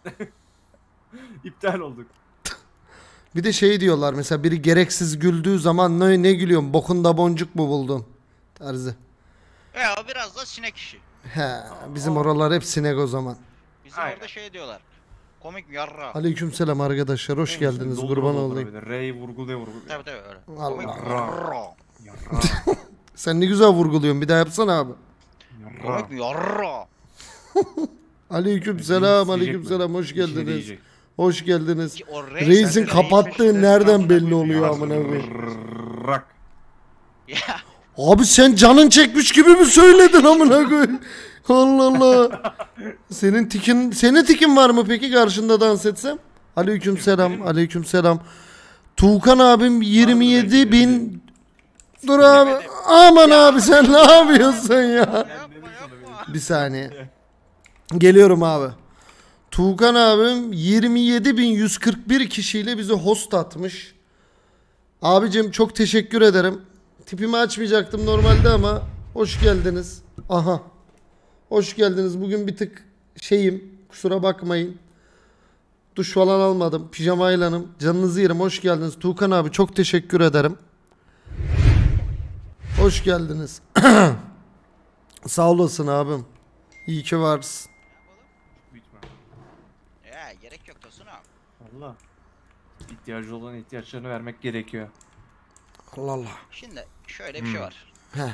[SPEAKER 9] iptal olduk.
[SPEAKER 1] Bir de şey diyorlar mesela biri gereksiz güldüğü zaman ne gülüyorsun bokunda boncuk mu buldun tarzı.
[SPEAKER 8] Ya biraz da sinek işi.
[SPEAKER 1] He bizim oralar hep sinek o zaman.
[SPEAKER 8] Bizim
[SPEAKER 9] Aynen.
[SPEAKER 8] orada şey diyorlar. Komik yarra.
[SPEAKER 1] Aleykümselam arkadaşlar hoş geldiniz
[SPEAKER 9] Doldur
[SPEAKER 1] kurban
[SPEAKER 9] doldur
[SPEAKER 1] olayım.
[SPEAKER 9] böyle. R'yi vurguluyor.
[SPEAKER 8] Tabii tabii öyle.
[SPEAKER 1] Allah
[SPEAKER 8] Komik
[SPEAKER 1] Allah.
[SPEAKER 8] yarra.
[SPEAKER 9] Yarra.
[SPEAKER 1] Sen ne güzel vurguluyorsun bir daha yapsana abi.
[SPEAKER 9] Yarra.
[SPEAKER 8] Komik yarra.
[SPEAKER 1] Aleykümselam
[SPEAKER 9] Diyecek
[SPEAKER 1] aleykümselam
[SPEAKER 9] mi?
[SPEAKER 1] hoş
[SPEAKER 9] Bir şey
[SPEAKER 1] geldiniz.
[SPEAKER 9] diyecek.
[SPEAKER 1] Hoş geldiniz.
[SPEAKER 8] Ki o
[SPEAKER 1] Reis'in
[SPEAKER 8] sen de
[SPEAKER 1] kapattığı
[SPEAKER 8] reis
[SPEAKER 1] nereden belli
[SPEAKER 8] peşinde
[SPEAKER 1] oluyor
[SPEAKER 8] koymuyor.
[SPEAKER 1] amına koyayım.
[SPEAKER 9] Rak.
[SPEAKER 8] Ya
[SPEAKER 1] Abi sen canın çekmiş gibi mi söyledin amına koyayım? Allah Allah. Senin tikin var mı peki karşında dans etsem? Aleykümselam aleykümselam. Tuğkan abim 27 bin. Dur abi. Aman abi sen ne yapıyorsun ya?
[SPEAKER 8] yapma yapma.
[SPEAKER 1] Bir saniye. Geliyorum abi. Tuğkan abim 27.141 kişiyle bizi host atmış. Abicim çok teşekkür ederim. Tipimi açmayacaktım normalde ama hoş geldiniz. Aha. Hoş geldiniz. Bugün bir tık şeyim. Kusura bakmayın. Duş falan almadım. Pijamaylanım. Canınızı yerim. Hoş geldiniz. Tuğkan abi çok teşekkür ederim. Hoş geldiniz. Sağ olasın abim. İyi ki varsın.
[SPEAKER 8] Ya gerek yok Tosun abi.
[SPEAKER 9] Allah. İhtiyacı olan ihtiyaçlarını vermek gerekiyor.
[SPEAKER 1] Allah Allah.
[SPEAKER 8] Şimdi şöyle bir şey var.
[SPEAKER 1] He.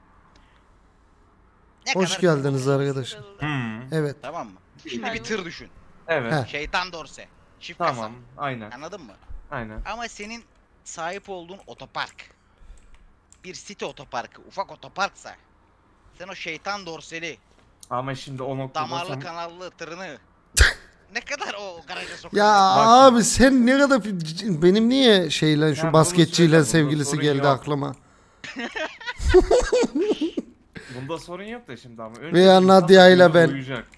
[SPEAKER 8] Ne
[SPEAKER 1] Hoş
[SPEAKER 8] kadar
[SPEAKER 1] geldiniz arkadaşlar. Evet.
[SPEAKER 8] Tamam mı? Şimdi bir tır düşün.
[SPEAKER 9] Evet.
[SPEAKER 1] He.
[SPEAKER 8] Şeytan dorse. Çift
[SPEAKER 9] Tamam.
[SPEAKER 8] kasa.
[SPEAKER 9] Aynen.
[SPEAKER 8] Anladın mı?
[SPEAKER 9] Aynen.
[SPEAKER 8] Ama senin sahip olduğun otopark bir site otoparkı, ufak otoparksa sen o şeytan dorseli,
[SPEAKER 9] Ama şimdi o noktada
[SPEAKER 8] damarlı
[SPEAKER 9] sen...
[SPEAKER 8] kanallı tırını ne kadar o garaja
[SPEAKER 1] Ya
[SPEAKER 8] sokarsın?
[SPEAKER 1] abi sen ne kadar benim niye şeyle şu
[SPEAKER 9] Ya
[SPEAKER 1] basketçiyle
[SPEAKER 9] bunda
[SPEAKER 1] sevgilisi
[SPEAKER 9] sorun
[SPEAKER 1] geldi
[SPEAKER 9] yok.
[SPEAKER 1] aklıma.
[SPEAKER 9] Bunda sorun yok da şimdi ama. Önce
[SPEAKER 1] Veya
[SPEAKER 9] insan
[SPEAKER 1] Nadia ile
[SPEAKER 9] birbirine
[SPEAKER 1] ben.
[SPEAKER 9] uyuyacak.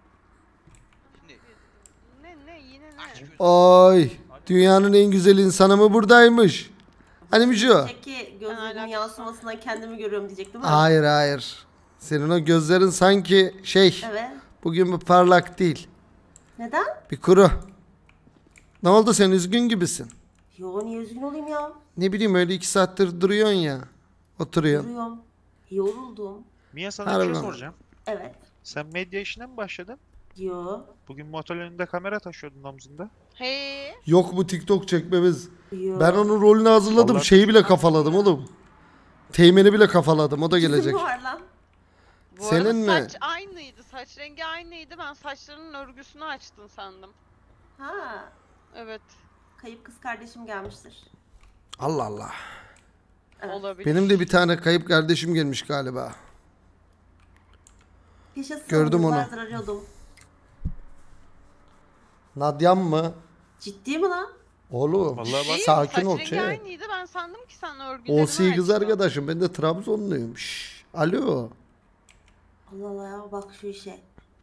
[SPEAKER 2] Ne yine ne?
[SPEAKER 8] Aç gözünü.
[SPEAKER 1] Oy. Dünyanın en güzel insanı mı buradaymış? Hani mi şu?
[SPEAKER 7] Peki gözlerimin yansımasından kendimi görüyorum diyecektim mi?
[SPEAKER 1] Hayır hayır. Senin o gözlerin sanki şey
[SPEAKER 7] Evet.
[SPEAKER 1] bugün bir parlak değil.
[SPEAKER 7] Neden?
[SPEAKER 1] Bir kuru. Ne oldu sen üzgün gibisin.
[SPEAKER 7] Yo niye üzgün olayım ya?
[SPEAKER 1] Ne bileyim öyle 2 saattir duruyorsun ya. Oturuyorsun.
[SPEAKER 7] Duruyorum. Yoruldum.
[SPEAKER 4] Mia sana bir
[SPEAKER 1] Harbiden.
[SPEAKER 4] şey soracağım.
[SPEAKER 7] Evet.
[SPEAKER 4] Sen medya işine mi başladın?
[SPEAKER 7] Yo.
[SPEAKER 4] Bugün motor önünde kamera taşıyordun omzunda.
[SPEAKER 2] Hey.
[SPEAKER 1] Yok mu TikTok çekmemiz?
[SPEAKER 7] Yo.
[SPEAKER 1] Ben onun rolünü hazırladım.
[SPEAKER 4] Vallahi-
[SPEAKER 1] Şeyi bile kafaladım oğlum. Teğmeni bile kafaladım. O da gelecek.
[SPEAKER 7] Kim var lan?
[SPEAKER 2] Bu
[SPEAKER 1] Senin
[SPEAKER 2] arada
[SPEAKER 1] mi?
[SPEAKER 2] saç aynıydı. Saç rengi aynıydı. Ben saçlarının örgüsünü açtın sandım.
[SPEAKER 7] Ha.
[SPEAKER 2] Evet.
[SPEAKER 7] Kayıp kız kardeşim gelmiştir.
[SPEAKER 1] Allah Allah.
[SPEAKER 7] Evet.
[SPEAKER 2] Olabilir.
[SPEAKER 1] Benim de bir tane kayıp kardeşim gelmiş galiba.
[SPEAKER 7] Yaşasın.
[SPEAKER 1] Gördüm onu.
[SPEAKER 7] Yıllardır arıyordum.
[SPEAKER 1] Nadyam mı?
[SPEAKER 7] Ciddi mi lan?
[SPEAKER 1] Oğlum
[SPEAKER 4] Vallahi bak-
[SPEAKER 2] Değil,
[SPEAKER 1] sakin ol.
[SPEAKER 2] saç rengi aynıydı. Ben sandım ki sen örgülerini
[SPEAKER 1] OC kız
[SPEAKER 2] açtın.
[SPEAKER 1] arkadaşım. Ben de Trabzonluyum. Şşş. Alo.
[SPEAKER 7] Allah Allah ya bak şu işe.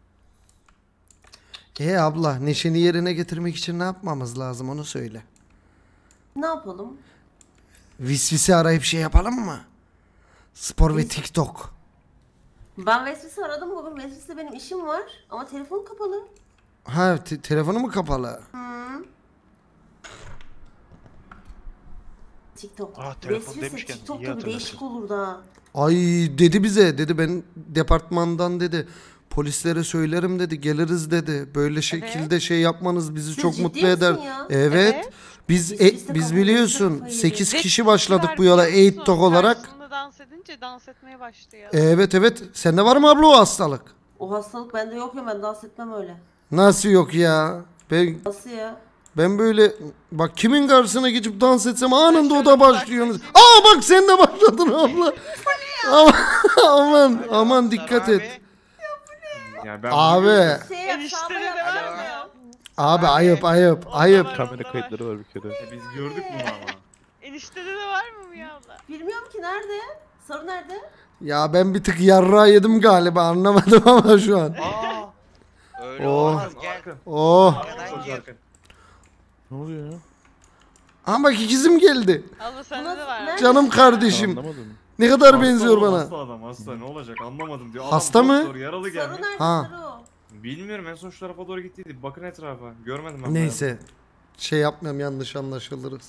[SPEAKER 1] Abla neşeni yerine getirmek için ne yapmamız lazım onu söyle.
[SPEAKER 7] Ne yapalım?
[SPEAKER 1] Visvisi arayıp şey yapalım mı? Spor ve TikTok.
[SPEAKER 7] Ben Vesvis'i aradım bugün. Vesvis'te benim işim var. Ama telefon kapalı.
[SPEAKER 1] Ha telefonu mu kapalı?
[SPEAKER 7] TikTok.
[SPEAKER 4] Telefon
[SPEAKER 7] Vesvis'e
[SPEAKER 4] demişken iyi
[SPEAKER 7] TikTok'ta bir
[SPEAKER 4] hatırlattın.
[SPEAKER 7] değişik olurdu ha.
[SPEAKER 1] Ay dedi bize dedi ben departmandan dedi polislere söylerim dedi geliriz dedi böyle şekilde şey yapmanız bizi
[SPEAKER 7] Siz
[SPEAKER 1] çok
[SPEAKER 7] ciddi
[SPEAKER 1] mutlu eder.
[SPEAKER 7] misin ya?
[SPEAKER 1] Evet. Biz
[SPEAKER 7] Biz de
[SPEAKER 1] biz
[SPEAKER 7] kabul
[SPEAKER 1] biliyorsun
[SPEAKER 7] ettik,
[SPEAKER 1] 8
[SPEAKER 2] Ve
[SPEAKER 1] kişi başladık bu
[SPEAKER 2] biliyor
[SPEAKER 1] yola
[SPEAKER 2] musun?
[SPEAKER 1] 8 Tok olarak.
[SPEAKER 2] Karşısında dans edince dans etmeye başlıyor.
[SPEAKER 1] Evet evet. Sende var mı abla o hastalık?
[SPEAKER 7] O hastalık bende yok ya ben dans etmem öyle.
[SPEAKER 1] Nasıl yok ya?
[SPEAKER 7] Nasıl ya?
[SPEAKER 1] Ben böyle bak kimin karşısına geçip dans etsem anında o
[SPEAKER 2] şöyle
[SPEAKER 1] da
[SPEAKER 2] bir
[SPEAKER 1] başlıyorsunuz.
[SPEAKER 2] başlayayım.
[SPEAKER 1] Aa bak sen de başladın abla. Aman dikkat et.
[SPEAKER 9] Ya ben
[SPEAKER 1] Abi.
[SPEAKER 7] Şey yap,
[SPEAKER 2] Enişte
[SPEAKER 7] şaba
[SPEAKER 2] de
[SPEAKER 7] yap.
[SPEAKER 2] var
[SPEAKER 7] şaba
[SPEAKER 2] mı?
[SPEAKER 7] yap.
[SPEAKER 1] Abi ayıp ayıp
[SPEAKER 2] Onda
[SPEAKER 1] ayıp.
[SPEAKER 2] var,
[SPEAKER 4] Kamera
[SPEAKER 2] onda var.
[SPEAKER 4] kayıtları var bir kere.
[SPEAKER 9] Biz gördük bunu ama.
[SPEAKER 2] Eniştede de var mı ya abla?
[SPEAKER 7] Bilmiyorum ki nerede? Sarı nerede?
[SPEAKER 1] Ya ben bir tık yarra yedim galiba anlamadım ama şu an.
[SPEAKER 8] Öyle
[SPEAKER 1] Oh.
[SPEAKER 8] olmaz gel.
[SPEAKER 1] Oh.
[SPEAKER 8] Arkadan gir.
[SPEAKER 12] Ne oluyor ya?
[SPEAKER 1] Ama bak ikizim geldi.
[SPEAKER 2] Abla sende
[SPEAKER 7] Nasıl-
[SPEAKER 2] de var.
[SPEAKER 7] nerede?
[SPEAKER 1] Canım kardeşim.
[SPEAKER 12] Anlamadım.
[SPEAKER 1] Ne kadar
[SPEAKER 9] Hasta
[SPEAKER 1] benziyor
[SPEAKER 9] oğlum,
[SPEAKER 1] bana.
[SPEAKER 9] Hasta adam hasta ne olacak anlamadım diyor.
[SPEAKER 1] Hasta
[SPEAKER 9] Adam
[SPEAKER 1] mı?
[SPEAKER 9] doktor, yaralı
[SPEAKER 7] Sarı
[SPEAKER 9] gelmiş.
[SPEAKER 7] nerede?
[SPEAKER 1] Ha.
[SPEAKER 7] Sarı o.
[SPEAKER 9] Bilmiyorum en son şu tarafa doğru gittiydi. Bakın etrafa. Görmedim ben.
[SPEAKER 1] Neyse. Şey yapmayalım yanlış anlaşılırız.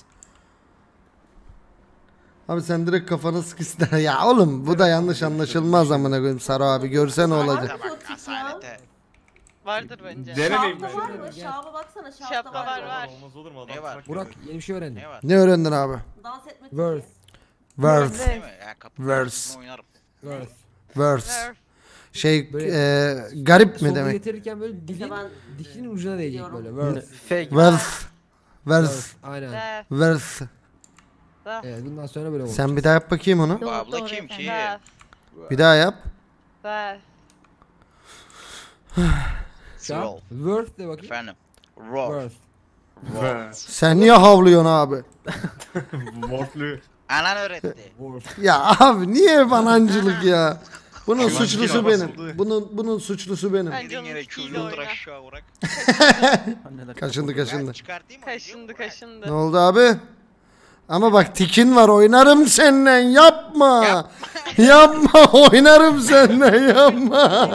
[SPEAKER 1] Abi sen direkt kafanı sık ister. Ya oğlum bu da yanlış anlaşılmaz amına koyayım Saro abi görsen ne olacak.
[SPEAKER 8] Bak bak asalete.
[SPEAKER 2] Vardır bence.
[SPEAKER 9] Denemeyin.
[SPEAKER 7] Şapka var mı?
[SPEAKER 5] Gel.
[SPEAKER 7] Şaba baksana şapka
[SPEAKER 2] Şapka
[SPEAKER 7] var.
[SPEAKER 2] var.
[SPEAKER 9] Olmaz olur mu adam?
[SPEAKER 8] Ne var?
[SPEAKER 9] bırak
[SPEAKER 5] Burak
[SPEAKER 9] yani.
[SPEAKER 5] yeni bir şey öğrendim.
[SPEAKER 8] Ne var?
[SPEAKER 1] Ne öğrendin abi?
[SPEAKER 7] Dans etme
[SPEAKER 5] Worth.
[SPEAKER 1] Worth.
[SPEAKER 8] Değil mi? Ya kapı
[SPEAKER 1] Verse.
[SPEAKER 8] oynarım.
[SPEAKER 5] Worth.
[SPEAKER 1] Worth.
[SPEAKER 2] Nerf.
[SPEAKER 1] Şey
[SPEAKER 5] Böyle-
[SPEAKER 1] garip mi
[SPEAKER 5] Sonu
[SPEAKER 1] demek?
[SPEAKER 5] getirirken böyle dilin,
[SPEAKER 7] ben
[SPEAKER 5] dişinin ucuna değecek
[SPEAKER 7] diyorum.
[SPEAKER 5] böyle. Worth.
[SPEAKER 1] Worth. Worth.
[SPEAKER 5] Aynen.
[SPEAKER 2] Nerf.
[SPEAKER 1] Worth.
[SPEAKER 5] Evet bundan sonra böyle olur.
[SPEAKER 1] Sen bir daha yap bakayım onu.
[SPEAKER 8] Bu abla kim ki?
[SPEAKER 2] Nerf.
[SPEAKER 1] Bir daha yap.
[SPEAKER 2] Nerf.
[SPEAKER 5] Şu an
[SPEAKER 8] Roll.
[SPEAKER 5] Worth de bakayım.
[SPEAKER 8] Efendim. Roll.
[SPEAKER 5] Worth.
[SPEAKER 1] Sen niye havlıyorsun abi?
[SPEAKER 9] Morflü.
[SPEAKER 8] Anan öğretti.
[SPEAKER 5] Worth.
[SPEAKER 1] Ya abi niye banancılık ya? Bunun
[SPEAKER 9] Hayvan
[SPEAKER 1] suçlusu
[SPEAKER 9] gibi
[SPEAKER 1] benim.
[SPEAKER 9] basıldı.
[SPEAKER 1] Bunun suçlusu benim.
[SPEAKER 2] Bence
[SPEAKER 8] Gidin
[SPEAKER 2] onun
[SPEAKER 8] yere
[SPEAKER 2] tikiyle
[SPEAKER 8] çocuğu otur
[SPEAKER 2] oyna.
[SPEAKER 8] aşağı bırak.
[SPEAKER 1] Kaşındı
[SPEAKER 8] Ben
[SPEAKER 1] kaşındı.
[SPEAKER 8] çıkartayım mı?
[SPEAKER 2] Kaşındı
[SPEAKER 1] Ne
[SPEAKER 2] kaşındı.
[SPEAKER 1] oldu abi? Ama bak tikin var, oynarım senden, yapma. Yapma, oynarım senden, yapma.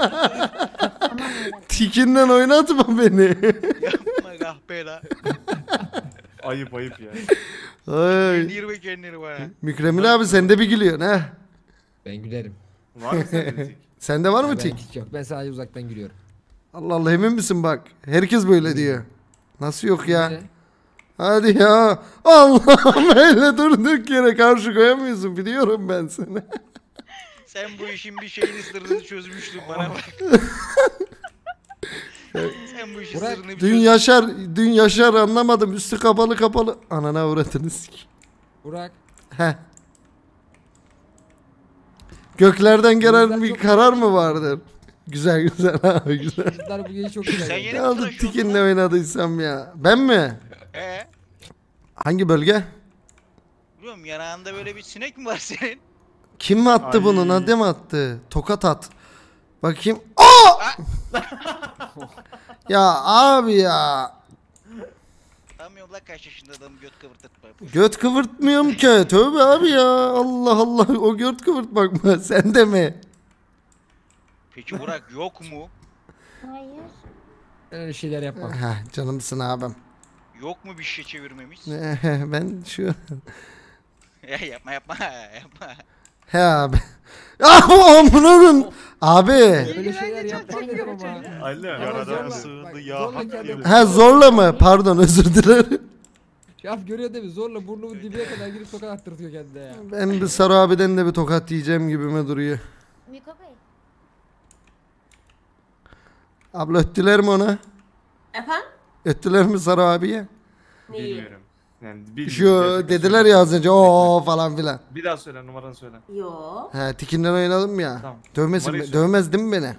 [SPEAKER 1] Tikinden oynatma beni.
[SPEAKER 8] Yapma kahpela.
[SPEAKER 9] Ayıp ayıp ya.
[SPEAKER 1] Ay.
[SPEAKER 8] Kendini kendini bana.
[SPEAKER 1] Mükremil abi sen de bir gülüyorsun ha.
[SPEAKER 5] Ben gülerim.
[SPEAKER 9] Var mı sende tik?
[SPEAKER 1] Sende var mı
[SPEAKER 5] Ben
[SPEAKER 1] tik?
[SPEAKER 5] yok. Ben sadece uzaktan gülüyorum.
[SPEAKER 1] Allah Allah, emin misin bak? Herkes böyle diyor. Nasıl yok ya?
[SPEAKER 5] Ne?
[SPEAKER 1] Hadi ya. Allah'ım, öyle durduk yere karşı koyamıyorsun, biliyorum ben seni.
[SPEAKER 8] Sen bu işin bir şeyini sırrını çözmüştün bana bak. Sen bu işin
[SPEAKER 5] Burak,
[SPEAKER 8] sırrını bir
[SPEAKER 1] Dün Yaşar anlamadım, üstü kapalı. Anana uğratınız ki.
[SPEAKER 5] Burak.
[SPEAKER 1] Heh. Göklerden gelen
[SPEAKER 5] Bizden
[SPEAKER 1] bir
[SPEAKER 5] çok
[SPEAKER 1] karar mı vardır? Güzel abi, güzel.
[SPEAKER 5] Çocuklar bu gece çok güzel.
[SPEAKER 8] Sen
[SPEAKER 5] geldi.
[SPEAKER 8] yeni
[SPEAKER 1] Ne
[SPEAKER 8] mi
[SPEAKER 1] oldu
[SPEAKER 8] tıraş oldun
[SPEAKER 1] tikinle
[SPEAKER 8] lan?
[SPEAKER 1] oynadıysam ya? Ben mi? Hangi bölge?
[SPEAKER 8] Biliyorum yanağında böyle bir sinek mi var senin?
[SPEAKER 1] Kim mi attı
[SPEAKER 9] Ay.
[SPEAKER 1] bunu? Nadia mi attı? Tokat at. Bakayım. Aa! Ya abi ya.
[SPEAKER 8] Tanımıyorum lan kaç yaşında adamı göt kıvırtırtma.
[SPEAKER 1] Göt kıvırtmıyorum ki. Tövbe abi ya. Allah Allah. O göt kıvırtmak mı? Sen de mi?
[SPEAKER 8] Peki Burak yok mu?
[SPEAKER 7] Hayır.
[SPEAKER 5] Ben öyle şeyler yapmam.
[SPEAKER 1] Heh, canımsın abim.
[SPEAKER 8] Yok mu bir şey çevirmemiz?
[SPEAKER 1] Ben şu...
[SPEAKER 8] Ya yapma.
[SPEAKER 1] He abi. Ah amınım. Abi.
[SPEAKER 5] Öyle şeyler yapmam dedim ama.
[SPEAKER 9] Ali
[SPEAKER 5] Yaradan
[SPEAKER 9] yaradan
[SPEAKER 5] sığındı
[SPEAKER 9] ya
[SPEAKER 5] hak diyor.
[SPEAKER 1] Ha zorla mı? Pardon, özür dilerim.
[SPEAKER 5] Şaf görüyor değil mi? Zorla burnumun dibine kadar girip tokat attırtıyor kendine ya.
[SPEAKER 1] Ben bir Sarı abiden de bir tokat yiyeceğim gibime duruyor.
[SPEAKER 7] Miko Bey.
[SPEAKER 1] Abla öttüler mi ona?
[SPEAKER 7] Efendim?
[SPEAKER 1] Öttüler mi Sarı abiye?
[SPEAKER 7] Neyi?
[SPEAKER 9] Bilmiyorum. Yani bilmiyorum.
[SPEAKER 1] Şu
[SPEAKER 9] Gerçekten
[SPEAKER 1] dediler
[SPEAKER 9] söyleyeyim.
[SPEAKER 1] ya az önce o falan filan.
[SPEAKER 9] Bir daha söyle, numaranı söyle.
[SPEAKER 7] Yo.
[SPEAKER 1] He, tikinden oynadım ya.
[SPEAKER 9] Tamam.
[SPEAKER 1] Dövmesin,
[SPEAKER 9] Numarayı söyle.
[SPEAKER 1] dövmez değil mi beni?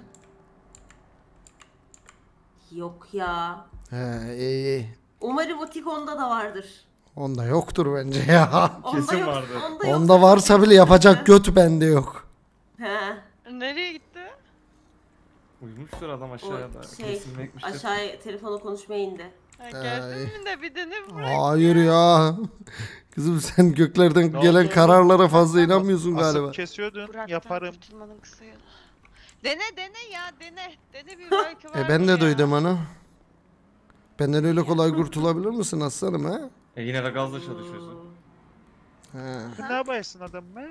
[SPEAKER 7] Yok ya.
[SPEAKER 1] He, iyi.
[SPEAKER 7] Umarım o tik onda da vardır.
[SPEAKER 1] Onda yoktur bence ya.
[SPEAKER 7] Onda
[SPEAKER 9] Kesin
[SPEAKER 7] yok,
[SPEAKER 9] vardır.
[SPEAKER 7] Onda, yok.
[SPEAKER 1] Onda varsa bile yapacak göt bende yok.
[SPEAKER 7] He.
[SPEAKER 2] Nereye gitti?
[SPEAKER 9] Uyumuştur adam
[SPEAKER 7] O
[SPEAKER 9] aşağıda.
[SPEAKER 7] şey
[SPEAKER 9] Kesin ekmiştir.
[SPEAKER 7] aşağıya telefona konuşmaya indi.
[SPEAKER 2] Ha, geldin mi de bir de ne bırak?
[SPEAKER 1] Hayır ya. Kızım sen göklerden gelen kararlara fazla inanmıyorsun galiba.
[SPEAKER 4] kesiyordun.
[SPEAKER 2] Burak'tan kurtulmanın kısa yolu. Dene ya dene. Dene bir belki var
[SPEAKER 1] Ben de
[SPEAKER 2] ya.
[SPEAKER 1] duydum onu. Benden öyle kolay kurtulabilir misin aslanım ha?
[SPEAKER 9] Yine de gazla çalışıyorsun.
[SPEAKER 1] Ha.
[SPEAKER 4] Ne yaparsın adam mı?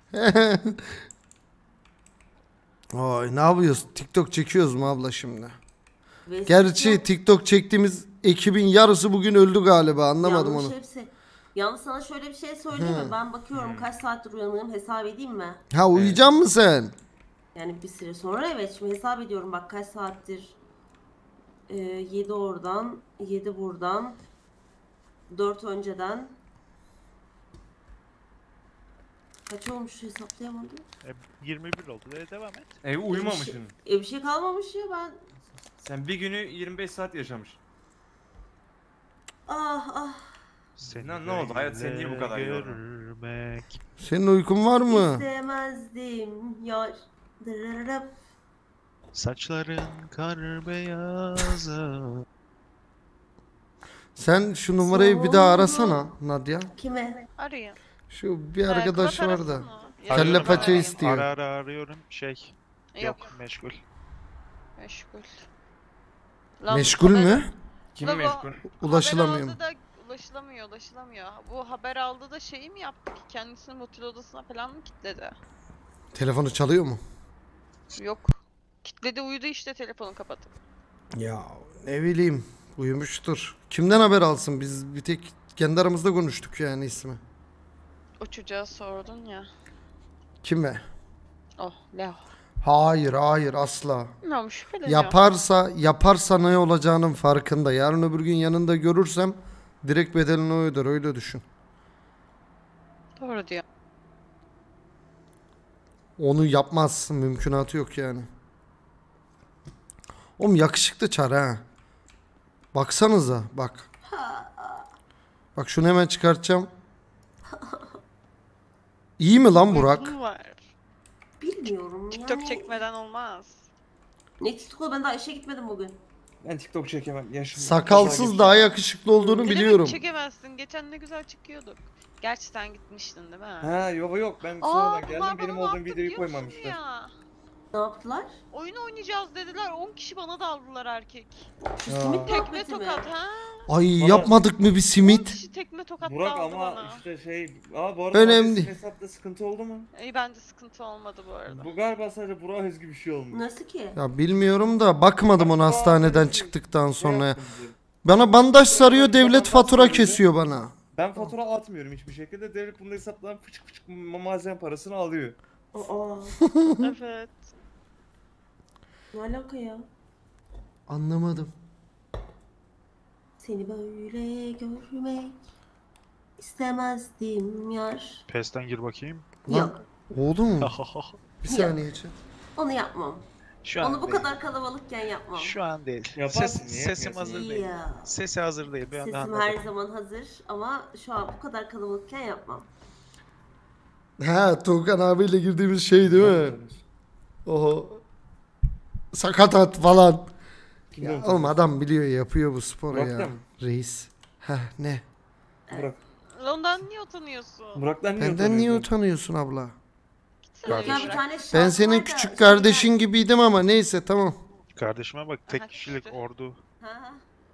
[SPEAKER 1] Oy, ne yapıyoruz? TikTok çekiyoruz mu abla şimdi?
[SPEAKER 7] Ve
[SPEAKER 1] Gerçi TikTok çektiğimiz ekibin yarısı bugün öldü galiba, anlamadım
[SPEAKER 7] yanlış
[SPEAKER 1] onu.
[SPEAKER 7] hepsi. Yalnız sana şöyle bir şey söyleyeyim mi? Ben bakıyorum kaç saattir uyanığım hesap edeyim mi?
[SPEAKER 1] Ha, uyuyacak mısın sen?
[SPEAKER 7] Yani bir süre sonra evet şimdi hesap ediyorum bak kaç saattir. 7 oradan, 7 buradan, 4 önceden. Kaç olmuş hesaplayamadım.
[SPEAKER 4] 21 oldu. Devam et.
[SPEAKER 9] Uyumamışsın.
[SPEAKER 7] Bir şey kalmamış ya ben.
[SPEAKER 9] Sen bir günü 25 saat yaşamış.
[SPEAKER 7] Ah.
[SPEAKER 9] Ne oldu? Hayat sen niye bu kadar yoruldun?
[SPEAKER 4] görmek.
[SPEAKER 1] Senin uykun var mı?
[SPEAKER 7] İstemezdim yar. Dırırırıp.
[SPEAKER 4] Saçların kar beyazı.
[SPEAKER 1] Sen şu numarayı bir daha arasana Nadia.
[SPEAKER 7] Kime?
[SPEAKER 2] Arayın.
[SPEAKER 1] Şu bir arkadaş
[SPEAKER 2] kulak
[SPEAKER 1] var
[SPEAKER 2] arası
[SPEAKER 1] da.
[SPEAKER 2] mı?
[SPEAKER 1] Kelle
[SPEAKER 2] Arıyorum,
[SPEAKER 1] paça
[SPEAKER 2] arayayım.
[SPEAKER 1] istiyor.
[SPEAKER 4] Ara arıyorum şey.
[SPEAKER 2] Yok.
[SPEAKER 4] Meşgul.
[SPEAKER 2] Meşgul.
[SPEAKER 1] Meşgul mü?
[SPEAKER 9] Kim
[SPEAKER 2] Ulan bu
[SPEAKER 9] meşgul?
[SPEAKER 1] Ulaşılamıyor mu?
[SPEAKER 2] Haber aldı da ulaşılamıyor. Bu haber aldı da şeyi mi yaptı ki? Kendisini motel odasına falan mı kilitledi?
[SPEAKER 1] Telefonu çalıyor mu?
[SPEAKER 2] Yok. Kilitledi uyudu işte telefonu kapatıp.
[SPEAKER 1] Ya ne bileyim, uyumuştur. Kimden haber alsın? Biz bir tek kendi aramızda konuştuk yani ismi.
[SPEAKER 2] O çocuğa sordun ya.
[SPEAKER 1] Kime?
[SPEAKER 2] Oh Leo.
[SPEAKER 1] Hayır asla.
[SPEAKER 2] Bilmiyorum şüpheleniyorum.
[SPEAKER 1] Yaparsa ne olacağının farkında. Yarın öbür gün yanında görürsem direkt bedelini o öder, öyle düşün.
[SPEAKER 2] Doğru diyor.
[SPEAKER 1] Onu yapmaz, mümkünatı yok yani. Oğlum yakışıklı çar ha. Baksanıza bak. Bak şunu hemen çıkartacağım. İyi mi lan Burak?
[SPEAKER 2] Uykum var.
[SPEAKER 7] Bilmiyorum
[SPEAKER 2] TikTok
[SPEAKER 7] yani.
[SPEAKER 2] çekmeden olmaz.
[SPEAKER 7] Ne TikTok'u ben daha işe gitmedim bugün.
[SPEAKER 9] Ben TikTok çekemem. Yaşım
[SPEAKER 1] Sakalsız daha yakışıklı olduğunu
[SPEAKER 2] Ne
[SPEAKER 1] biliyorum.
[SPEAKER 2] demek çekemezsin? Geçen ne güzel çıkıyorduk. Gerçi sen gitmiştin değil mi?
[SPEAKER 9] Ha yok ben
[SPEAKER 2] Aa,
[SPEAKER 9] sonradan
[SPEAKER 2] bunlar
[SPEAKER 9] geldim. Benim
[SPEAKER 2] bana ne
[SPEAKER 9] olduğum
[SPEAKER 2] yaptı
[SPEAKER 9] videoyu
[SPEAKER 2] biliyor musun
[SPEAKER 9] koymamışlar.
[SPEAKER 2] ya?
[SPEAKER 7] Ne yaptılar?
[SPEAKER 2] Oyun oynayacağız dediler. 10 kişi bana daldılar erkek.
[SPEAKER 7] Şu
[SPEAKER 1] Ya.
[SPEAKER 7] simit
[SPEAKER 2] Tekme
[SPEAKER 7] muhabbeti mi?
[SPEAKER 2] tokat ha?
[SPEAKER 1] Ay
[SPEAKER 9] Bana-
[SPEAKER 1] yapmadık mı bir
[SPEAKER 2] 10
[SPEAKER 1] simit?
[SPEAKER 2] kişi tekme tokat
[SPEAKER 9] Burak
[SPEAKER 2] daldı
[SPEAKER 9] ama
[SPEAKER 2] bana.
[SPEAKER 9] işte bu arada
[SPEAKER 1] Önemli.
[SPEAKER 9] adresin hesapta sıkıntı oldu mu?
[SPEAKER 2] İyi bende sıkıntı olmadı bu arada.
[SPEAKER 9] Bu galiba sadece Burak'a özgü bir şey olmuş.
[SPEAKER 7] Nasıl ki?
[SPEAKER 1] Ya bilmiyorum da bakmadım ona hastaneden çıktıktan
[SPEAKER 9] Ne
[SPEAKER 1] sonra.
[SPEAKER 9] yaptın bize?
[SPEAKER 1] Bana bandaj sarıyor, devlet
[SPEAKER 9] Bandaj
[SPEAKER 1] fatura
[SPEAKER 9] sarıyor.
[SPEAKER 1] kesiyor bana.
[SPEAKER 9] Ben fatura atmıyorum hiçbir şekilde. Devlet bunun hesaptan fıçık fıçık malzeme parasını alıyor.
[SPEAKER 7] Aa,
[SPEAKER 2] Evet.
[SPEAKER 7] ne alaka ya?
[SPEAKER 1] Anlamadım.
[SPEAKER 7] Seni böyle görmek istemezdim yar.
[SPEAKER 4] PES'ten gir bakayım.
[SPEAKER 7] Yok,
[SPEAKER 1] Oğlum bir saniye için.
[SPEAKER 7] onu yapmam.
[SPEAKER 4] Şu an
[SPEAKER 7] Onu bu
[SPEAKER 4] değil.
[SPEAKER 7] kadar kalabalıkken yapmam.
[SPEAKER 4] Şu an değil.
[SPEAKER 9] Yaparsın, niye
[SPEAKER 4] Sesim
[SPEAKER 9] yapmıyorsun?
[SPEAKER 4] hazır değil.
[SPEAKER 7] Ya.
[SPEAKER 4] Sesi hazır değil. Bir anda
[SPEAKER 7] Sesim
[SPEAKER 4] anladım.
[SPEAKER 7] her zaman hazır ama şu an bu kadar kalabalıkken yapmam.
[SPEAKER 1] Ha Tuğkan abiyle girdiğimiz şey değil mi? Oho. Sakatat falan.
[SPEAKER 9] Kimden
[SPEAKER 1] Ya, oğlum adam biliyor yapıyor bu sporu
[SPEAKER 9] Burak'tan
[SPEAKER 1] ya.
[SPEAKER 9] mı?
[SPEAKER 1] Reis. Heh ne?
[SPEAKER 9] Burak.
[SPEAKER 2] Ondan niye utanıyorsun?
[SPEAKER 9] Burak'tan niye
[SPEAKER 1] Benden niye
[SPEAKER 9] utanıyorsun?
[SPEAKER 1] utanıyorsun abla?
[SPEAKER 2] Gitsene
[SPEAKER 7] Ya bir
[SPEAKER 2] bırak.
[SPEAKER 7] tane şarkı
[SPEAKER 1] Ben
[SPEAKER 7] var
[SPEAKER 1] senin
[SPEAKER 7] da
[SPEAKER 1] küçük
[SPEAKER 7] şeyden-
[SPEAKER 1] kardeşin gibiydim ama neyse tamam.
[SPEAKER 4] Kardeşime bak tek
[SPEAKER 2] Aha,
[SPEAKER 4] kişilik
[SPEAKER 2] işte.
[SPEAKER 4] ordu.
[SPEAKER 7] Ha.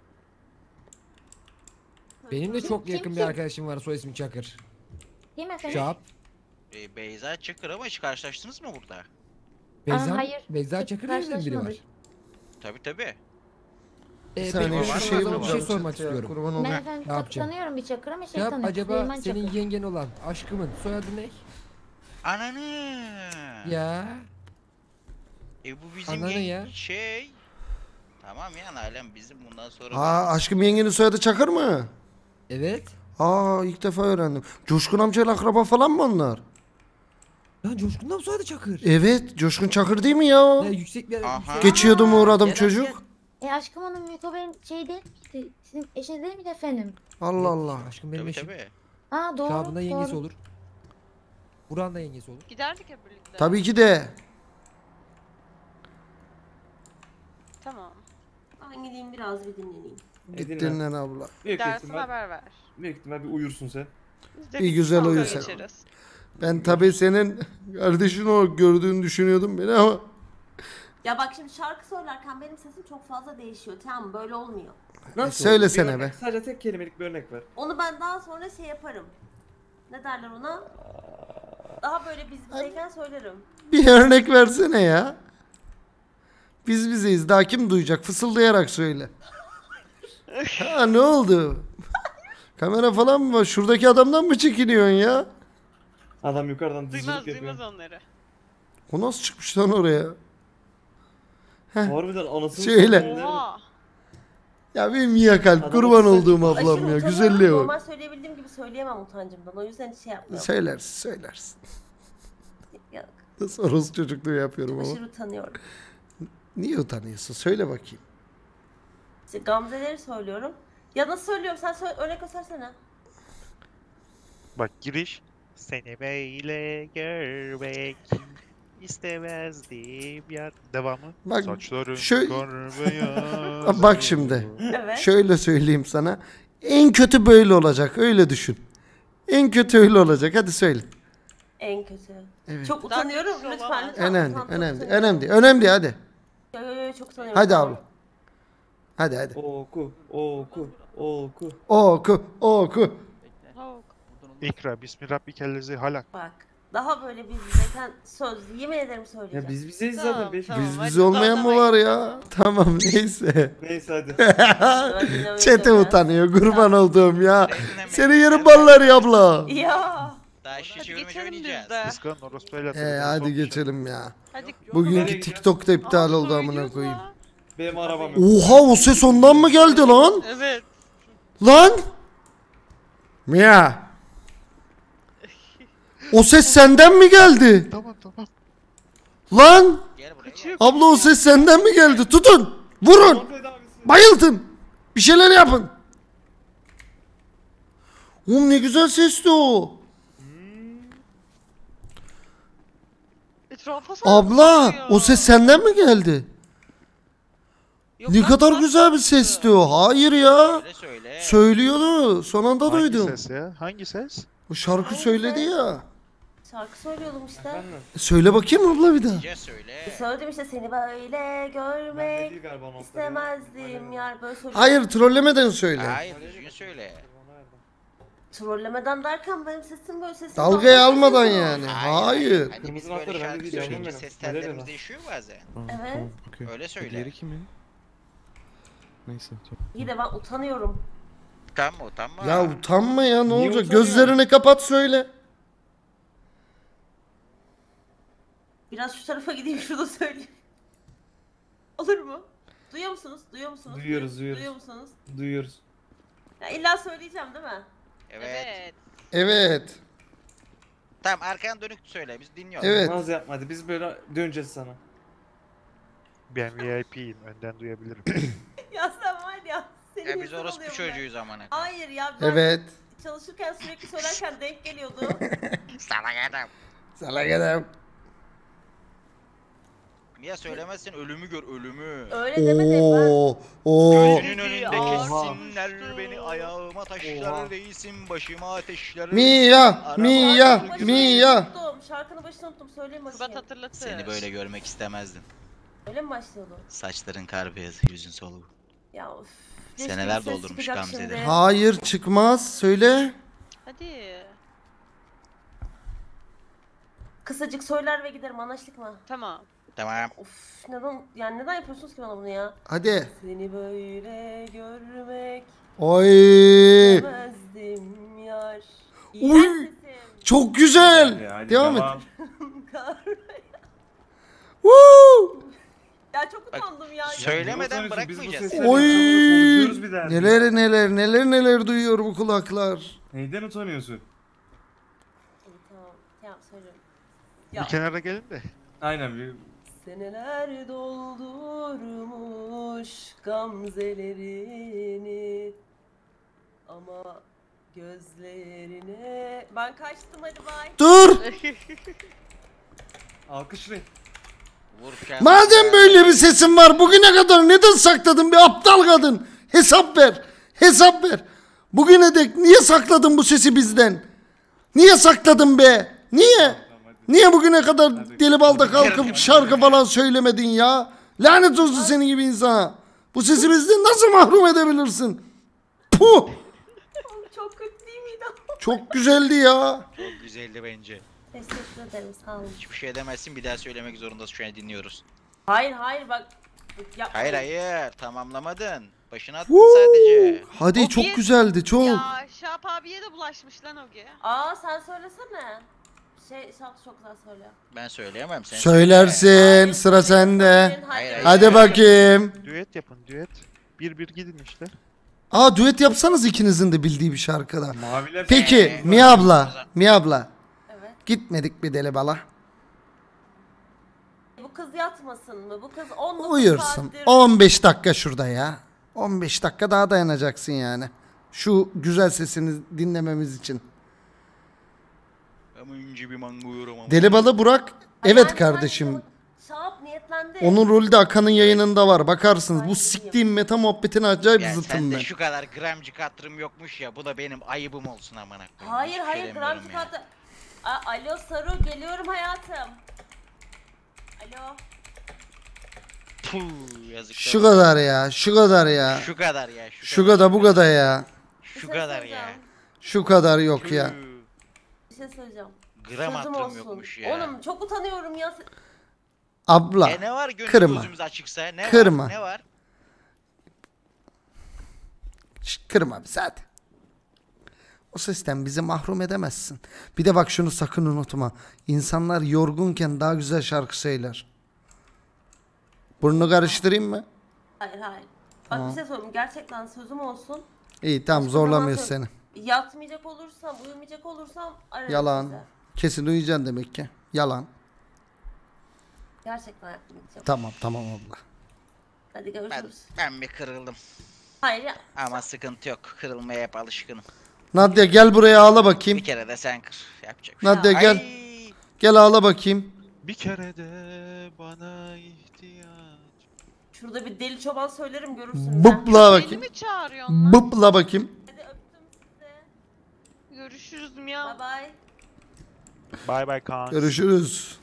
[SPEAKER 5] Benim de çok
[SPEAKER 13] Kim,
[SPEAKER 5] yakın bir
[SPEAKER 13] kim?
[SPEAKER 5] arkadaşım var, soy ismi Çakır.
[SPEAKER 13] Değil mi efendim?
[SPEAKER 5] Şahap.
[SPEAKER 8] Beyza Çakır ama hiç karşılaştınız mı burada?
[SPEAKER 5] Beyza,
[SPEAKER 13] hayır.
[SPEAKER 5] Beyza Çakır diye de biri var.
[SPEAKER 8] Tabi.
[SPEAKER 1] Bir
[SPEAKER 5] Peki
[SPEAKER 1] saniye
[SPEAKER 5] o
[SPEAKER 1] şu
[SPEAKER 5] zaman
[SPEAKER 1] şeyi
[SPEAKER 5] o zaman bir şey
[SPEAKER 1] bulacağım
[SPEAKER 5] sormak
[SPEAKER 1] chat ya,
[SPEAKER 5] istiyorum.
[SPEAKER 1] kurban
[SPEAKER 13] Ben
[SPEAKER 1] olayım.
[SPEAKER 13] efendim
[SPEAKER 5] Ne yapacağım?
[SPEAKER 13] tanıyorum bir Çakır ama şey
[SPEAKER 5] Şahap
[SPEAKER 13] tanıyorum.
[SPEAKER 5] acaba
[SPEAKER 13] Süleyman
[SPEAKER 5] senin
[SPEAKER 13] Çakır.
[SPEAKER 5] yengen olan aşkımın soyadı ne?
[SPEAKER 8] Ananı.
[SPEAKER 5] Ya.
[SPEAKER 8] Bu bizim
[SPEAKER 5] Ananı ya.
[SPEAKER 8] Tamam ya Nalan bizim bundan sonra.
[SPEAKER 1] Aa aşkım yengenin soyadı Çakır mı?
[SPEAKER 5] Evet.
[SPEAKER 1] Aa ilk defa öğrendim. Coşkun amcayla akraba falan mı onlar?
[SPEAKER 5] Lan Coşkun'dan mı soyadı Çakır?
[SPEAKER 1] Evet Coşkun Çakır değil mi ya o?
[SPEAKER 5] Ya yüksek bir...
[SPEAKER 8] Aha.
[SPEAKER 1] Geçiyordu mu uğradım
[SPEAKER 8] Gel,
[SPEAKER 1] çocuk?
[SPEAKER 13] Aşkım hanım Miko benim şey değil miydi? Sizin eşiniz değil miydi efendim?
[SPEAKER 1] Allah Allah.
[SPEAKER 5] Aşkım benim eşim.
[SPEAKER 8] Tabi.
[SPEAKER 13] Aa doğru.
[SPEAKER 5] Şahab'ın da yengesi
[SPEAKER 13] doğru.
[SPEAKER 5] olur. Burak'ın da yengesi olur.
[SPEAKER 2] Giderdik hep birlikte.
[SPEAKER 1] Tabii ki de.
[SPEAKER 2] Tamam.
[SPEAKER 7] Ben gideyim biraz bir dinleneyim.
[SPEAKER 1] Git
[SPEAKER 9] Dinle.
[SPEAKER 1] dinlen abla.
[SPEAKER 9] Büyük
[SPEAKER 2] Dersin
[SPEAKER 9] ihtimal,
[SPEAKER 2] haber ver.
[SPEAKER 9] büyük ihtimal bir uyursun sen.
[SPEAKER 2] Biz de
[SPEAKER 1] İyi,
[SPEAKER 2] bir
[SPEAKER 1] güzel
[SPEAKER 2] dalga
[SPEAKER 1] uyu sen.
[SPEAKER 2] geçeriz.
[SPEAKER 1] Ben tabii senin kardeşin olarak gördüğünü düşünüyordum beni ama.
[SPEAKER 7] Ya bak şimdi şarkı söylerken benim sesim çok fazla değişiyor. Tamam mı? Böyle olmuyor.
[SPEAKER 9] Nasıl
[SPEAKER 1] söylesene
[SPEAKER 9] olur? Bir örnek,
[SPEAKER 1] be.
[SPEAKER 9] Sadece tek kelimelik bir örnek ver.
[SPEAKER 7] Onu ben daha sonra şey yaparım. Ne derler ona? Daha böyle biz bizeyken söylerim.
[SPEAKER 1] Bir örnek versene ya. Biz bizeyiz. Daha kim duyacak? Fısıldayarak söyle. Ha ne oldu? Kamera falan mı var? Şuradaki adamdan mı çekiniyorsun ya?
[SPEAKER 9] Adam yukarıdan
[SPEAKER 2] Duymaz
[SPEAKER 9] dizcilik yapıyor.
[SPEAKER 2] duymaz onları.
[SPEAKER 1] O nasıl çıkmış lan oraya?
[SPEAKER 9] Harbiden anasını
[SPEAKER 1] Söyle.
[SPEAKER 9] satayım, nerede?
[SPEAKER 2] Oha.
[SPEAKER 1] Ya benim ya kalp
[SPEAKER 9] Adam
[SPEAKER 1] kurban
[SPEAKER 9] o
[SPEAKER 1] olduğum
[SPEAKER 9] saçma-
[SPEAKER 1] ablam
[SPEAKER 7] Aşırı
[SPEAKER 1] ya.
[SPEAKER 7] utanıyorum.
[SPEAKER 1] Güzelliğe bak.
[SPEAKER 7] Normal söyleyebildiğim gibi söyleyemem utancımdan. O yüzden hiç şey yapmıyorum.
[SPEAKER 1] Söylersin söylersin.
[SPEAKER 7] Yok,
[SPEAKER 1] Nasıl orospu çocukluğu yapıyorum ama.
[SPEAKER 7] aşırı utanıyorum.
[SPEAKER 1] Niye utanıyorsun? Söyle bakayım.
[SPEAKER 7] İşte Gamze'leri söylüyorum. Ya nasıl söylüyorum? Sen örnek göstersene.
[SPEAKER 4] Bak giriş. Seni böyle görmek istemezdim ya. Devamı.
[SPEAKER 1] Bak,
[SPEAKER 4] Saçların
[SPEAKER 1] şöyle-
[SPEAKER 4] beyaz.
[SPEAKER 1] Bak şimdi.
[SPEAKER 7] Evet.
[SPEAKER 1] Şöyle söyleyeyim sana. En kötü böyle olacak. Öyle düşün. En kötü öyle olacak. Hadi söyle.
[SPEAKER 7] En kötü.
[SPEAKER 1] Evet.
[SPEAKER 7] Çok utanıyorum.
[SPEAKER 2] kötüsü
[SPEAKER 7] Lütfen
[SPEAKER 2] olamaz.
[SPEAKER 7] lütfen.
[SPEAKER 1] Önemli,
[SPEAKER 7] lütfen, çok
[SPEAKER 1] önemli,
[SPEAKER 7] utanıyorum.
[SPEAKER 1] önemli, önemli hadi.
[SPEAKER 7] Yo, yo, yo, çok utanıyorum.
[SPEAKER 1] Hadi abla. Hadi hadi.
[SPEAKER 9] Oku, oku, oku.
[SPEAKER 1] Oku, oku.
[SPEAKER 2] Tavuk.
[SPEAKER 4] İkra, bismillahirrahmanirrahim, halak.
[SPEAKER 7] Bak. Daha böyle biz bizeyken söz yemin ederim söyleyeceğim.
[SPEAKER 9] Ya biz bizeyiz
[SPEAKER 2] Tamam,
[SPEAKER 9] zaten. Beş
[SPEAKER 2] tamam.
[SPEAKER 1] Biz
[SPEAKER 2] hadi
[SPEAKER 1] bize olmayan mı
[SPEAKER 2] zorlamayın.
[SPEAKER 1] var ya? Tamam neyse.
[SPEAKER 9] Neyse hadi.
[SPEAKER 1] Çete utanıyor kurban olduğum ya.
[SPEAKER 8] Dinleme.
[SPEAKER 1] Senin yerin ballar ya abla.
[SPEAKER 7] Ya.
[SPEAKER 8] Daha şişe
[SPEAKER 2] Hadi
[SPEAKER 8] çevirmece
[SPEAKER 2] geçelim biz
[SPEAKER 8] oynayacağız.
[SPEAKER 2] de.
[SPEAKER 4] Kıskan orospu evlatları.
[SPEAKER 1] Hadi geçelim ya.
[SPEAKER 2] Hadi.
[SPEAKER 1] Bugünkü
[SPEAKER 9] Nereye
[SPEAKER 1] TikTok'ta iptal
[SPEAKER 2] Aa,
[SPEAKER 1] oldu amına
[SPEAKER 2] söylüyoruz
[SPEAKER 1] koyayım.
[SPEAKER 2] la.
[SPEAKER 9] Benim arabam yok.
[SPEAKER 1] Oha o ses ondan mı geldi lan?
[SPEAKER 2] Evet.
[SPEAKER 1] Lan! Mia. O ses senden mi geldi?
[SPEAKER 4] Tamam.
[SPEAKER 1] Lan!
[SPEAKER 8] Gel buraya.
[SPEAKER 2] Kaçıyor.
[SPEAKER 1] Abla o ses senden mi geldi? Tutun! Vurun! Bayıltın! Bir şeyler yapın! Oğlum ne güzel sesti o.
[SPEAKER 2] Etrafa sana
[SPEAKER 1] Abla
[SPEAKER 2] bakıyor.
[SPEAKER 1] o ses senden mi geldi? Ne kadar güzel bir sesti o. Hayır ya.
[SPEAKER 8] Söyle söyle.
[SPEAKER 1] Söylüyordu. Son anda duydum.
[SPEAKER 4] Hangi ses ya? Hangi ses?
[SPEAKER 1] Bu şarkı söyledi ya.
[SPEAKER 7] Şarkı söylüyordum işte.
[SPEAKER 9] Efendim?
[SPEAKER 1] Söyle bakayım abla bir daha.
[SPEAKER 8] Nice söyle.
[SPEAKER 7] Söyledim işte seni böyle
[SPEAKER 9] Ben
[SPEAKER 7] görmek
[SPEAKER 9] değil galiba notları.
[SPEAKER 7] istemezdim yar böyle söylüyorum.
[SPEAKER 1] Hayır trollemeden söyle.
[SPEAKER 8] Hayır düzgün söyle.
[SPEAKER 7] Trollemeden derken benim sesim böyle sesim.
[SPEAKER 1] Dalgaya
[SPEAKER 7] dalga
[SPEAKER 1] almadan
[SPEAKER 7] geçiyor.
[SPEAKER 1] yani. Hayır.
[SPEAKER 8] Hani biz
[SPEAKER 9] Kırmızı
[SPEAKER 8] böyle
[SPEAKER 9] notları ben de
[SPEAKER 8] şarkı
[SPEAKER 9] değil,
[SPEAKER 8] söyleyince
[SPEAKER 9] anlamadım.
[SPEAKER 8] ses
[SPEAKER 9] Öyle
[SPEAKER 8] tellerimiz
[SPEAKER 9] mi?
[SPEAKER 8] değişiyor bazen.
[SPEAKER 7] Evet.
[SPEAKER 8] Öyle söyle.
[SPEAKER 4] Diğeri kimin? Neyse.
[SPEAKER 7] İyi de ben utanıyorum.
[SPEAKER 8] Utanma.
[SPEAKER 1] Ya utanma ya ne
[SPEAKER 9] Niye
[SPEAKER 1] olacak?
[SPEAKER 9] utanıyorsun?
[SPEAKER 1] Gözlerini kapat söyle.
[SPEAKER 7] Biraz şu tarafa gideyim şurada söyleyeyim. Olur mu? Duyuyor musunuz? Duyuyor musunuz?
[SPEAKER 9] Duyuyoruz.
[SPEAKER 7] Duyuyor musunuz?
[SPEAKER 9] Duyuyoruz.
[SPEAKER 7] Ya illa söyleyeceğim değil mi?
[SPEAKER 8] Evet.
[SPEAKER 1] Evet.
[SPEAKER 8] Tamam arkan dönük söyle biz dinliyoruz.
[SPEAKER 1] Evet.
[SPEAKER 9] Naz yapma hadi biz böyle döneceğiz sana.
[SPEAKER 4] Ben VIP'yim. Önden duyabilirim.
[SPEAKER 7] Ya sen var ya. Senin
[SPEAKER 8] Ya biz
[SPEAKER 7] yüzünden
[SPEAKER 8] orospu
[SPEAKER 7] oluyor bu
[SPEAKER 8] çocuğuyuz amına.
[SPEAKER 7] ya. Hayır ya ben
[SPEAKER 1] Evet.
[SPEAKER 7] çalışırken sürekli söylerken denk geliyordu.
[SPEAKER 8] Salak adam.
[SPEAKER 1] Salak adam.
[SPEAKER 8] Niye söylemezsin ölümü gör ölümü.
[SPEAKER 7] Öyle demedim ben.
[SPEAKER 1] Oo.
[SPEAKER 8] Gözünün önünde
[SPEAKER 7] Oha.
[SPEAKER 8] kessinler beni ayağıma taşlar değilsin başıma ateşler.
[SPEAKER 1] Mia, Mia, Mia.
[SPEAKER 7] Unuttum. Şarkının başını unuttum. Söyleyeyim
[SPEAKER 2] Kubat
[SPEAKER 7] bakayım.
[SPEAKER 2] hatırlatır.
[SPEAKER 8] Seni böyle görmek istemezdim.
[SPEAKER 7] Öyle mi başlıyordu?
[SPEAKER 8] Saçların kar beyazı, yüzün soluğu.
[SPEAKER 7] Ya of. Keşke
[SPEAKER 8] Seneler
[SPEAKER 7] bir ses
[SPEAKER 8] doldurmuş
[SPEAKER 7] çıkacak
[SPEAKER 8] Gamze'de.
[SPEAKER 7] şimdi.
[SPEAKER 1] Hayır çıkmaz. Söyle.
[SPEAKER 2] Hadi.
[SPEAKER 7] Kısacık söyler ve giderim anlaştık mı?
[SPEAKER 2] Tamam.
[SPEAKER 8] Tamam.
[SPEAKER 7] Of neden yapıyorsunuz ki bana bunu ya?
[SPEAKER 1] Hadi.
[SPEAKER 7] Seni böyle görmek
[SPEAKER 1] Oy.
[SPEAKER 7] istemezdim yar.
[SPEAKER 1] Uy.
[SPEAKER 7] İğrenç sesim.
[SPEAKER 1] Çok güzel.
[SPEAKER 3] Hadi
[SPEAKER 1] Devam et.
[SPEAKER 7] Kar-
[SPEAKER 1] Woo.
[SPEAKER 7] Ya çok utandım ya.
[SPEAKER 8] Söylemeden bırakmayacağız.
[SPEAKER 1] Oy.
[SPEAKER 3] konuşuyoruz bir daha.
[SPEAKER 1] Neler duyuyor bu kulaklar.
[SPEAKER 3] Neyden utanıyorsun?
[SPEAKER 7] İyi, tamam söylüyorum.
[SPEAKER 4] Bir kenara gelin de.
[SPEAKER 3] Aynen bir
[SPEAKER 7] Seneler doldurmuş gamzelerini ama gözlerine... Ben kaçtım hadi bay.
[SPEAKER 1] Dur.
[SPEAKER 3] alkışlayın.
[SPEAKER 1] Madem böyle bir sesin var bugüne kadar neden sakladın bir aptal kadın? Hesap ver. Hesap ver. Bugüne dek niye sakladın bu sesi bizden? Niye sakladın be? Niye? Niye bugüne kadar deli balda kalkıp şarkı falan söylemedin ya? Lanet olsun senin gibi insana. Bu sesi bizden nasıl mahrum edebilirsin? Puh!
[SPEAKER 7] Çok kötü değil miydi?
[SPEAKER 1] Çok güzeldi ya.
[SPEAKER 8] Çok güzeldi bence.
[SPEAKER 7] Teşekkür ederim sağ olun.
[SPEAKER 8] Hiçbir şey demezsin bir daha söylemek zorundasın şu an dinliyoruz.
[SPEAKER 7] Hayır bak. Yapma.
[SPEAKER 8] Hayır tamamlamadın. Başına attın
[SPEAKER 1] Woo!
[SPEAKER 8] sadece.
[SPEAKER 1] Hadi
[SPEAKER 2] O
[SPEAKER 1] çok
[SPEAKER 2] bir-
[SPEAKER 1] güzeldi çok.
[SPEAKER 2] Ya Şahap abiye de bulaşmış lan Ogi.
[SPEAKER 7] Aa sen söylesene. Şarkı çok güzel söyle.
[SPEAKER 8] Ben söyleyemem sen
[SPEAKER 1] Söylersin sıra sende.
[SPEAKER 8] Hayır.
[SPEAKER 1] Hadi bakayım.
[SPEAKER 4] Düet yapın düet. Bir gidin işte.
[SPEAKER 1] Aa düet yapsanız ikinizin de bildiği bir şarkıda.
[SPEAKER 3] Maviler
[SPEAKER 1] Peki Mia abla. Mia abla.
[SPEAKER 7] Evet.
[SPEAKER 1] Gitmedik bir deli bala.
[SPEAKER 7] Bu kız yatmasın mı? Bu kız 19
[SPEAKER 1] Uyursun.
[SPEAKER 7] saattir...
[SPEAKER 1] 15 dakika şurada ya. 15 dakika daha dayanacaksın yani. Şu güzel sesini dinlememiz için.
[SPEAKER 8] Ama önce bir mango yiyorum ama.
[SPEAKER 1] Deli balı Burak. Evet kardeşim.
[SPEAKER 7] Şahap niyetlendi.
[SPEAKER 1] Onun rolü de Akan'ın yayınında var. Bakarsınız. Bu siktiğim meta muhabbetini acayip
[SPEAKER 8] Ya
[SPEAKER 1] zıtım
[SPEAKER 8] sende
[SPEAKER 1] ben.
[SPEAKER 8] şu kadar gramcık hatırım yokmuş ya bu da benim ayıbım olsun amına koyayım.
[SPEAKER 7] Hayır
[SPEAKER 8] Hiçbir şey
[SPEAKER 7] hayır
[SPEAKER 8] demiyorum
[SPEAKER 7] gramcık
[SPEAKER 8] ya.
[SPEAKER 7] hatta... Alo Saru geliyorum hayatım. Alo.
[SPEAKER 8] Puh, yazıklar
[SPEAKER 1] Şu
[SPEAKER 8] olsun.
[SPEAKER 1] kadar ya. Şu kadar ya.
[SPEAKER 8] Şu kadar ya.
[SPEAKER 1] Şu kadar bu kadar ya.
[SPEAKER 8] Şu kadar ya.
[SPEAKER 1] Şu kadar yok ya.
[SPEAKER 7] Bir şey söyleyeceğim.
[SPEAKER 8] Gram
[SPEAKER 7] Sözüm
[SPEAKER 8] hatırım
[SPEAKER 7] olsun.
[SPEAKER 8] yokmuş ya.
[SPEAKER 7] Oğlum çok utanıyorum ya.
[SPEAKER 1] Abla.
[SPEAKER 8] Ne var gönül
[SPEAKER 1] Kırma.
[SPEAKER 8] gözümüz açıksa ne
[SPEAKER 1] Kırma.
[SPEAKER 8] var? Ne var?
[SPEAKER 1] Kırma bizi hadi. O sesten bizi mahrum edemezsin. Bir de bak şunu sakın unutma. İnsanlar yorgunken daha güzel şarkı söyler. Burnunu karıştırayım mı?
[SPEAKER 7] Hayır. Bak
[SPEAKER 1] Tamam.
[SPEAKER 7] bir şey söyleyeyim. Gerçekten sözüm olsun.
[SPEAKER 1] İyi tamam
[SPEAKER 7] Başka zaman
[SPEAKER 1] zorlamıyoruz
[SPEAKER 7] söyle-
[SPEAKER 1] seni.
[SPEAKER 7] Yatmayacak olursam, uyumayacak olursam ararım
[SPEAKER 1] Yalan.
[SPEAKER 7] sizi.
[SPEAKER 1] Kesin uyuyacaksın demek ki. Yalan.
[SPEAKER 7] Gerçekten yapmayacağım.
[SPEAKER 1] Tamam abla.
[SPEAKER 7] Hadi görüşürüz.
[SPEAKER 8] Ben bir kırıldım.
[SPEAKER 7] Hayır ya.
[SPEAKER 8] Ama sıkıntı yok. Kırılmaya hep alışkınım.
[SPEAKER 1] Nadia gel buraya ağla bakayım.
[SPEAKER 8] Bir kere de sen kır. Yapacak bir şey.
[SPEAKER 1] Nadia
[SPEAKER 8] yok.
[SPEAKER 1] gel.
[SPEAKER 8] Ay!
[SPEAKER 1] Gel ağla bakayım.
[SPEAKER 4] Bir kere de bana ihtiyaç.
[SPEAKER 7] Şurada bir deli çoban söylerim görürsünüz.
[SPEAKER 1] Bıpla
[SPEAKER 2] Beni
[SPEAKER 1] bakayım.
[SPEAKER 2] mi çağırıyorsun lan?
[SPEAKER 1] Bıpla bakayım.
[SPEAKER 7] Hadi öptüm sizi.
[SPEAKER 2] Görüşürüz ya.
[SPEAKER 7] Bye bye.
[SPEAKER 4] Bay bay Kaan.
[SPEAKER 1] Görüşürüz.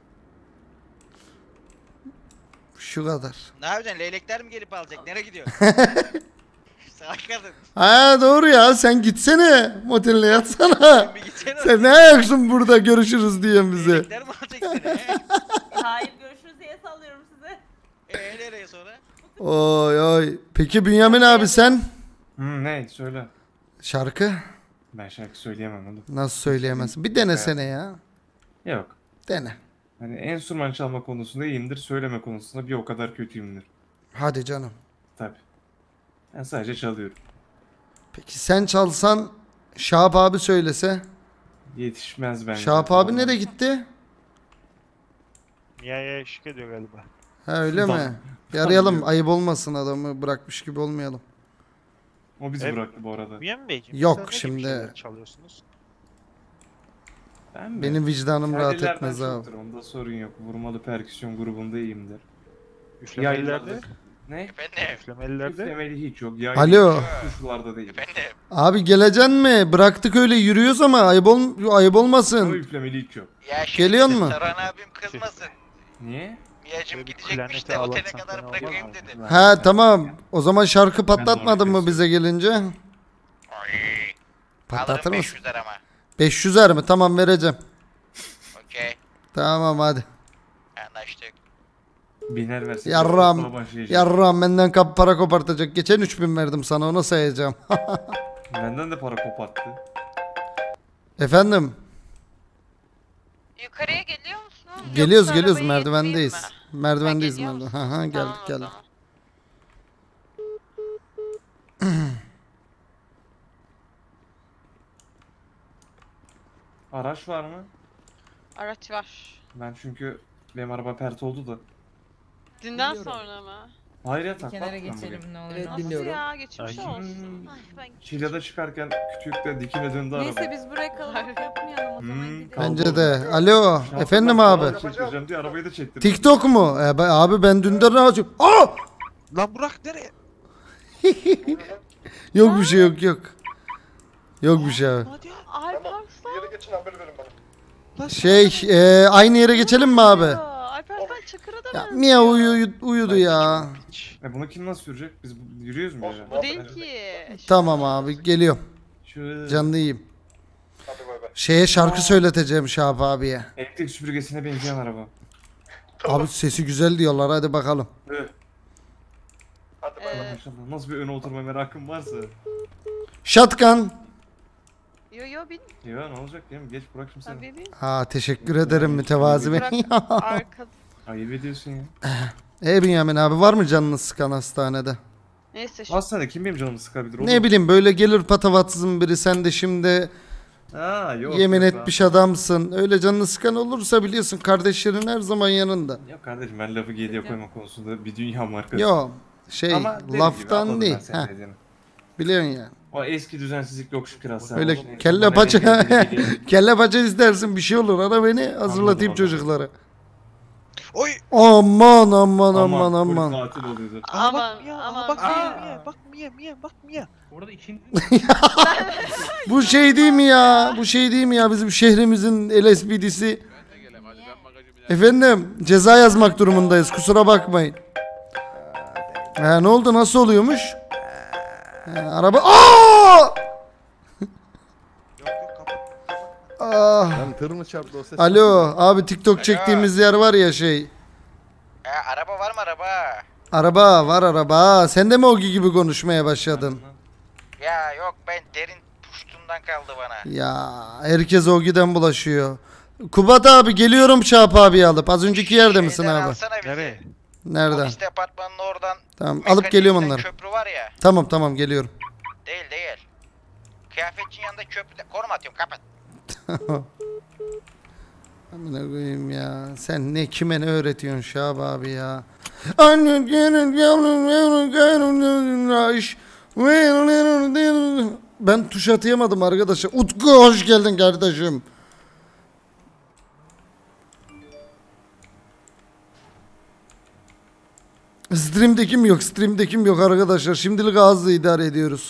[SPEAKER 1] Şu kadar.
[SPEAKER 8] Ne yapacaksın? Leylekler mi gelip alacak? Nereye gidiyorsun? Salak kadın.
[SPEAKER 1] Ha doğru ya, sen gitsene moteline yatsana.
[SPEAKER 8] Bir gitsene.
[SPEAKER 1] Sen ne ayaksın burada görüşürüz diyen bize.
[SPEAKER 8] Leylekler mi alacak seni?
[SPEAKER 7] Hayır görüşürüz diye sallıyorum size.
[SPEAKER 8] Nereye sonra?
[SPEAKER 1] Oy oy. Peki Bünyamin abi sen?
[SPEAKER 9] Ne? Söyle.
[SPEAKER 1] Şarkı?
[SPEAKER 9] Ben şarkı söyleyemem oğlum.
[SPEAKER 1] Nasıl söyleyemezsin? Bir denesene ya.
[SPEAKER 9] Yok.
[SPEAKER 1] Dene.
[SPEAKER 9] Hani enstrüman çalma konusunda iyiyimdir. Söyleme konusunda bir o kadar kötüyümdür.
[SPEAKER 1] Hadi canım.
[SPEAKER 9] Tabii. Ben sadece çalıyorum.
[SPEAKER 1] Peki sen çalsan Şahap abi söylese?
[SPEAKER 9] Yetişmez bence.
[SPEAKER 1] Şahap abi nereye gitti?
[SPEAKER 4] Mia'ya eşlik ediyor galiba.
[SPEAKER 1] Ha öyle mi? Bir arayalım, ayıp olmasın, adamı bırakmış gibi olmayalım.
[SPEAKER 9] O bizi bıraktı bu arada.
[SPEAKER 4] Miami Beyciğim.
[SPEAKER 1] Yok,
[SPEAKER 4] siz ne gibi
[SPEAKER 1] şimdi-
[SPEAKER 4] şeyler çalıyorsunuz?
[SPEAKER 9] Ben mi?
[SPEAKER 1] Benim vicdanım rahat
[SPEAKER 9] Perdelerden
[SPEAKER 1] etmez abi.
[SPEAKER 9] çoktur, onda sorun yok. Vurmalı perküsyon grubunda iyiyimdir.
[SPEAKER 4] Üflemelilerde?
[SPEAKER 9] Yaylarda- Ne?
[SPEAKER 8] Efendim.
[SPEAKER 4] Üflemelilerde?
[SPEAKER 9] Üflemeli hiç yok.
[SPEAKER 1] Alo.
[SPEAKER 9] Tuşlarda değil.
[SPEAKER 8] Efendim.
[SPEAKER 1] Abi geleceksin mi? Bıraktık öyle yürüyoruz ama ayıp
[SPEAKER 9] Ama
[SPEAKER 1] olmasın.
[SPEAKER 9] üflemeli hiç yok.
[SPEAKER 8] Ya şimdi
[SPEAKER 1] Geliyor mu?
[SPEAKER 8] Saran abim kızmasın.
[SPEAKER 9] Niye?
[SPEAKER 8] Miyacım
[SPEAKER 4] Bir
[SPEAKER 8] gidecekmiş
[SPEAKER 4] klarneti
[SPEAKER 8] de otele
[SPEAKER 4] ağlatsan
[SPEAKER 8] kadar
[SPEAKER 4] fena
[SPEAKER 8] bırakayım
[SPEAKER 4] olmaz mı?
[SPEAKER 8] dedi.
[SPEAKER 1] Ha tamam. O zaman şarkı
[SPEAKER 9] Ben
[SPEAKER 1] patlatmadın mı
[SPEAKER 9] doğru
[SPEAKER 1] bize gelince?
[SPEAKER 8] Ay.
[SPEAKER 1] Patlatır
[SPEAKER 8] Alırım
[SPEAKER 1] mısın?
[SPEAKER 8] 500 ama.
[SPEAKER 1] 500'er mi? Tamam vereceğim.
[SPEAKER 8] Okey.
[SPEAKER 1] Tamam hadi.
[SPEAKER 8] Anlaştık.
[SPEAKER 9] Biner versin.
[SPEAKER 1] Yarram.
[SPEAKER 9] Başlayacak.
[SPEAKER 1] Yarram benden para kopartacak. Geçen 3000 verdim sana, ona sayacağım.
[SPEAKER 9] Benden de para koparttı.
[SPEAKER 1] Efendim?
[SPEAKER 2] Yukarıya geliyor musun?
[SPEAKER 1] Geliyoruz
[SPEAKER 2] Yoksa
[SPEAKER 1] geliyoruz,
[SPEAKER 2] arabayı
[SPEAKER 1] merdivendeyiz.
[SPEAKER 2] getireyim mi?
[SPEAKER 1] Merdivendeyiz
[SPEAKER 2] geliyor
[SPEAKER 1] merdiven.
[SPEAKER 2] musun?
[SPEAKER 1] Ha ha geldik
[SPEAKER 2] Tamam o
[SPEAKER 1] geldik.
[SPEAKER 2] zaman.
[SPEAKER 9] Araç var mı?
[SPEAKER 2] Araç var.
[SPEAKER 9] Ben çünkü benim araba pert oldu da.
[SPEAKER 2] Dünden
[SPEAKER 5] Biliyorum.
[SPEAKER 2] sonra mı?
[SPEAKER 9] Hayır ya
[SPEAKER 14] Kenara
[SPEAKER 9] takmak
[SPEAKER 14] geçelim ne olur
[SPEAKER 5] Evet,
[SPEAKER 14] ne olmaz.
[SPEAKER 5] dinliyorum.
[SPEAKER 2] Ya geçmiş
[SPEAKER 4] Ay.
[SPEAKER 2] olsun. Ay, ben
[SPEAKER 9] Çilya'da çıkarken kütükte dikine döndü araba.
[SPEAKER 14] Neyse biz buraya kalıp yapmayalım o zaman gidelim.
[SPEAKER 1] Bence de. Alo. Efendim abi.
[SPEAKER 9] Çektireceğim diye arabayı da çektirdim.
[SPEAKER 1] TikTok mu? Abi ben dünden açıyorum. Aa!
[SPEAKER 4] Lan Burak nereye?
[SPEAKER 1] Yok bir şey yok yok. Yok bir şey abi.
[SPEAKER 4] Hadi ya.
[SPEAKER 2] Alparslan.
[SPEAKER 3] Bir yere geçin haber verin bana.
[SPEAKER 1] Aynı yere geçelim mi abi?
[SPEAKER 2] Alparslan Çakır'a da
[SPEAKER 1] Ya
[SPEAKER 2] benziyor.
[SPEAKER 1] Mia uyudu ya.
[SPEAKER 9] Bunu kim nasıl sürecek? Biz yürüyoruz mu ya?
[SPEAKER 2] Bu değil ki.
[SPEAKER 1] Tamam abi geliyorum.
[SPEAKER 9] Şu
[SPEAKER 1] Canlıyım.
[SPEAKER 3] Hadi bay bay.
[SPEAKER 1] Şeye şarkı söyleteceğim Şahap abiye.
[SPEAKER 9] elektrik süpürgesine benzeyen araba.
[SPEAKER 1] Abi sesi güzel diyorlar, hadi bakalım.
[SPEAKER 3] Hadi bay bay.
[SPEAKER 9] Maşallah nasıl bir öne oturma merakım varsa.
[SPEAKER 1] Shotgun.
[SPEAKER 2] Yo bin.
[SPEAKER 9] Ya ne olacak ya? Geç Burak şimdi sen.
[SPEAKER 2] Tabii bin.
[SPEAKER 1] Teşekkür ederim mütevazi bey.
[SPEAKER 2] Bırak arkada.
[SPEAKER 9] Ayıp ediyorsun ya.
[SPEAKER 1] Bünyamin abi, var mı canını sıkan hastanede?
[SPEAKER 2] Neyse
[SPEAKER 9] Hastanede kim benim canımı sıkabilir?
[SPEAKER 1] Ne bileyim, böyle gelir patavatsızın biri, sen de şimdi
[SPEAKER 9] Yok,
[SPEAKER 1] yemin
[SPEAKER 9] yok
[SPEAKER 1] etmiş adamsın. Öyle canını sıkan olursa biliyorsun, kardeşlerin her zaman yanında.
[SPEAKER 9] Yok kardeşim, ben lafı geriye koyma konusunda bir dünya markası.
[SPEAKER 1] Yo
[SPEAKER 9] Ama dediğim gibi,
[SPEAKER 1] laftan
[SPEAKER 9] anladım
[SPEAKER 1] değil.
[SPEAKER 9] ben senin dediğini.
[SPEAKER 1] Biliyorsun ya.
[SPEAKER 9] O eski düzensizlik yok şükür hastanede.
[SPEAKER 1] Öyle
[SPEAKER 9] Olsun.
[SPEAKER 1] kelle
[SPEAKER 9] Bana
[SPEAKER 1] paça
[SPEAKER 9] en iyi-
[SPEAKER 1] kelle paça istersin, bir şey olur, ara beni hazırlatayım
[SPEAKER 9] Anladım.
[SPEAKER 1] çocukları.
[SPEAKER 8] Oy.
[SPEAKER 1] Aman aman aman
[SPEAKER 9] polis
[SPEAKER 1] aman.
[SPEAKER 9] katil oluyordu.
[SPEAKER 2] Aman
[SPEAKER 4] Mia,
[SPEAKER 2] aman.
[SPEAKER 4] bak
[SPEAKER 2] Aa.
[SPEAKER 4] Mia, bak Mia, bak Mia.
[SPEAKER 10] Orada ikinci...
[SPEAKER 1] Bu şey değil mi ya? Bu şey değil mi ya? Bizim şehrimizin LSPD'si. Efendim, ceza yazmak durumundayız. Kusura bakmayın. Ne oldu? Nasıl oluyormuş? Araba... Aa! Ah.
[SPEAKER 12] Tır mı çarptı o ses?
[SPEAKER 1] Alo abi, TikTok çektiğimiz yer var ya şey.
[SPEAKER 8] Araba var mı araba?
[SPEAKER 1] Araba var, araba. Sen de mi Ogi gibi konuşmaya başladın?
[SPEAKER 8] Ya yok, ben derin puştundan kaldı bana.
[SPEAKER 1] Ya herkes Ogi'den bulaşıyor. Kubat abi geliyorum, Şahap abi alıp. Az önceki yerde misin
[SPEAKER 8] Şeyden
[SPEAKER 1] abi?
[SPEAKER 8] alsana bizi.
[SPEAKER 4] Nereye?
[SPEAKER 1] Nereden?
[SPEAKER 8] Polis departmanının oradan.
[SPEAKER 1] Tamam, alıp geliyorum onları.
[SPEAKER 8] Köprü var ya.
[SPEAKER 1] Tamam geliyorum.
[SPEAKER 8] Değil. Kıyafetçinin yanında köprüde. Konum atıyorum, kapat.
[SPEAKER 1] Amına koyayım ya. Sen kime ne öğretiyorsun Şahap abi ya? Ben tuş atayamadım arkadaşlar. Utku hoş geldin kardeşim. Stream'dekim yok. Stream'dekim yok arkadaşlar. Şimdilik ağızla idare ediyoruz.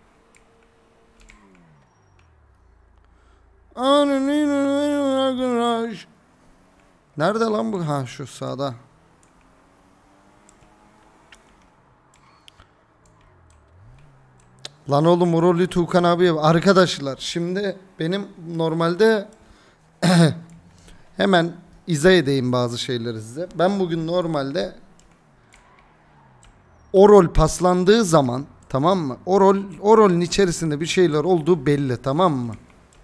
[SPEAKER 1] Nerede lan bu? Ha şu sağda. Lan oğlum o rolü Tuğkan abi yap. Arkadaşlar şimdi benim normalde hemen izah edeyim bazı şeyleri size. Ben bugün normalde o rol paslandığı zaman, tamam mı? O rolün içerisinde bir şeyler olduğu belli, tamam mı?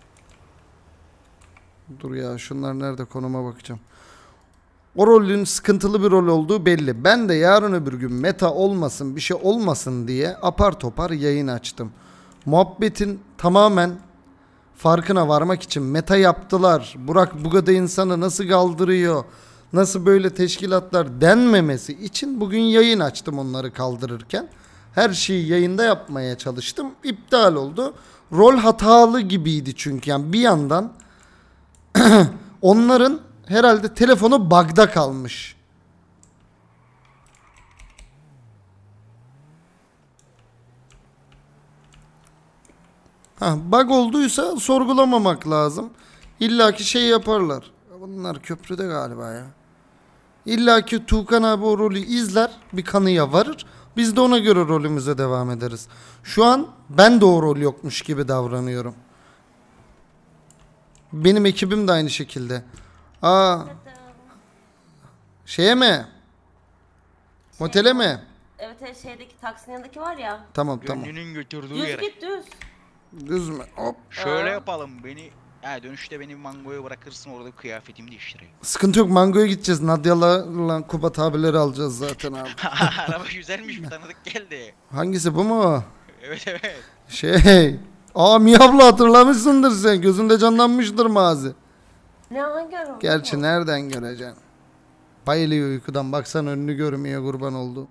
[SPEAKER 1] Dur ya, şunlar nerede, konuma bakacağım. O rolün sıkıntılı bir rol olduğu belli. Ben de yarın öbür gün meta olmasın, bir şey olmasın diye apar topar yayın açtım. Muhabbetin tamamen farkına varmak için meta yaptılar. Burak Bugada insanı nasıl kaldırıyor, nasıl böyle teşkilatlar denmemesi için bugün yayın açtım onları kaldırırken. Her şeyi yayında yapmaya çalıştım. İptal oldu. Rol hatalı gibiydi çünkü. Yani bir yandan onların herhalde telefonu bug'da kalmış. Bug olduysa sorgulamamak lazım. İlla ki şey yaparlar. Bunlar köprüde galiba ya. İlla ki Tuğkan abi o rolü izler, bir kanıya varır. Biz de ona göre rolümüze devam ederiz. Şu an ben de o rol yokmuş gibi davranıyorum. Benim ekibim de aynı şekilde. Şeye mi? Motele mi?
[SPEAKER 7] Evet, evet, şeydeki taksinin yanındaki var ya.
[SPEAKER 1] Tamam.
[SPEAKER 8] Gönlünün götürdüğü
[SPEAKER 7] Düz
[SPEAKER 8] yere.
[SPEAKER 7] git düz.
[SPEAKER 1] Düz mü? Hop.
[SPEAKER 8] Şöyle yapalım, beni dönüşte beni mangoya bırakırsın, orada kıyafetimi değiştireyim.
[SPEAKER 1] Sıkıntı yok, Mango'ya gideceğiz. Nadya'la Kubat abileri alacağız zaten abi.
[SPEAKER 8] Araba güzelmiş, bir tanıdık geldi.
[SPEAKER 1] Hangisi, bu mu?
[SPEAKER 8] Evet.
[SPEAKER 1] Mi abla hatırlamışsındır sen. Gözünde canlanmıştır mazi.
[SPEAKER 7] Ne, hangi araba?
[SPEAKER 1] Gerçi nereden göreceksin? Bayılıyor uykudan. Baksana önünü görmüyor, kurban oldu.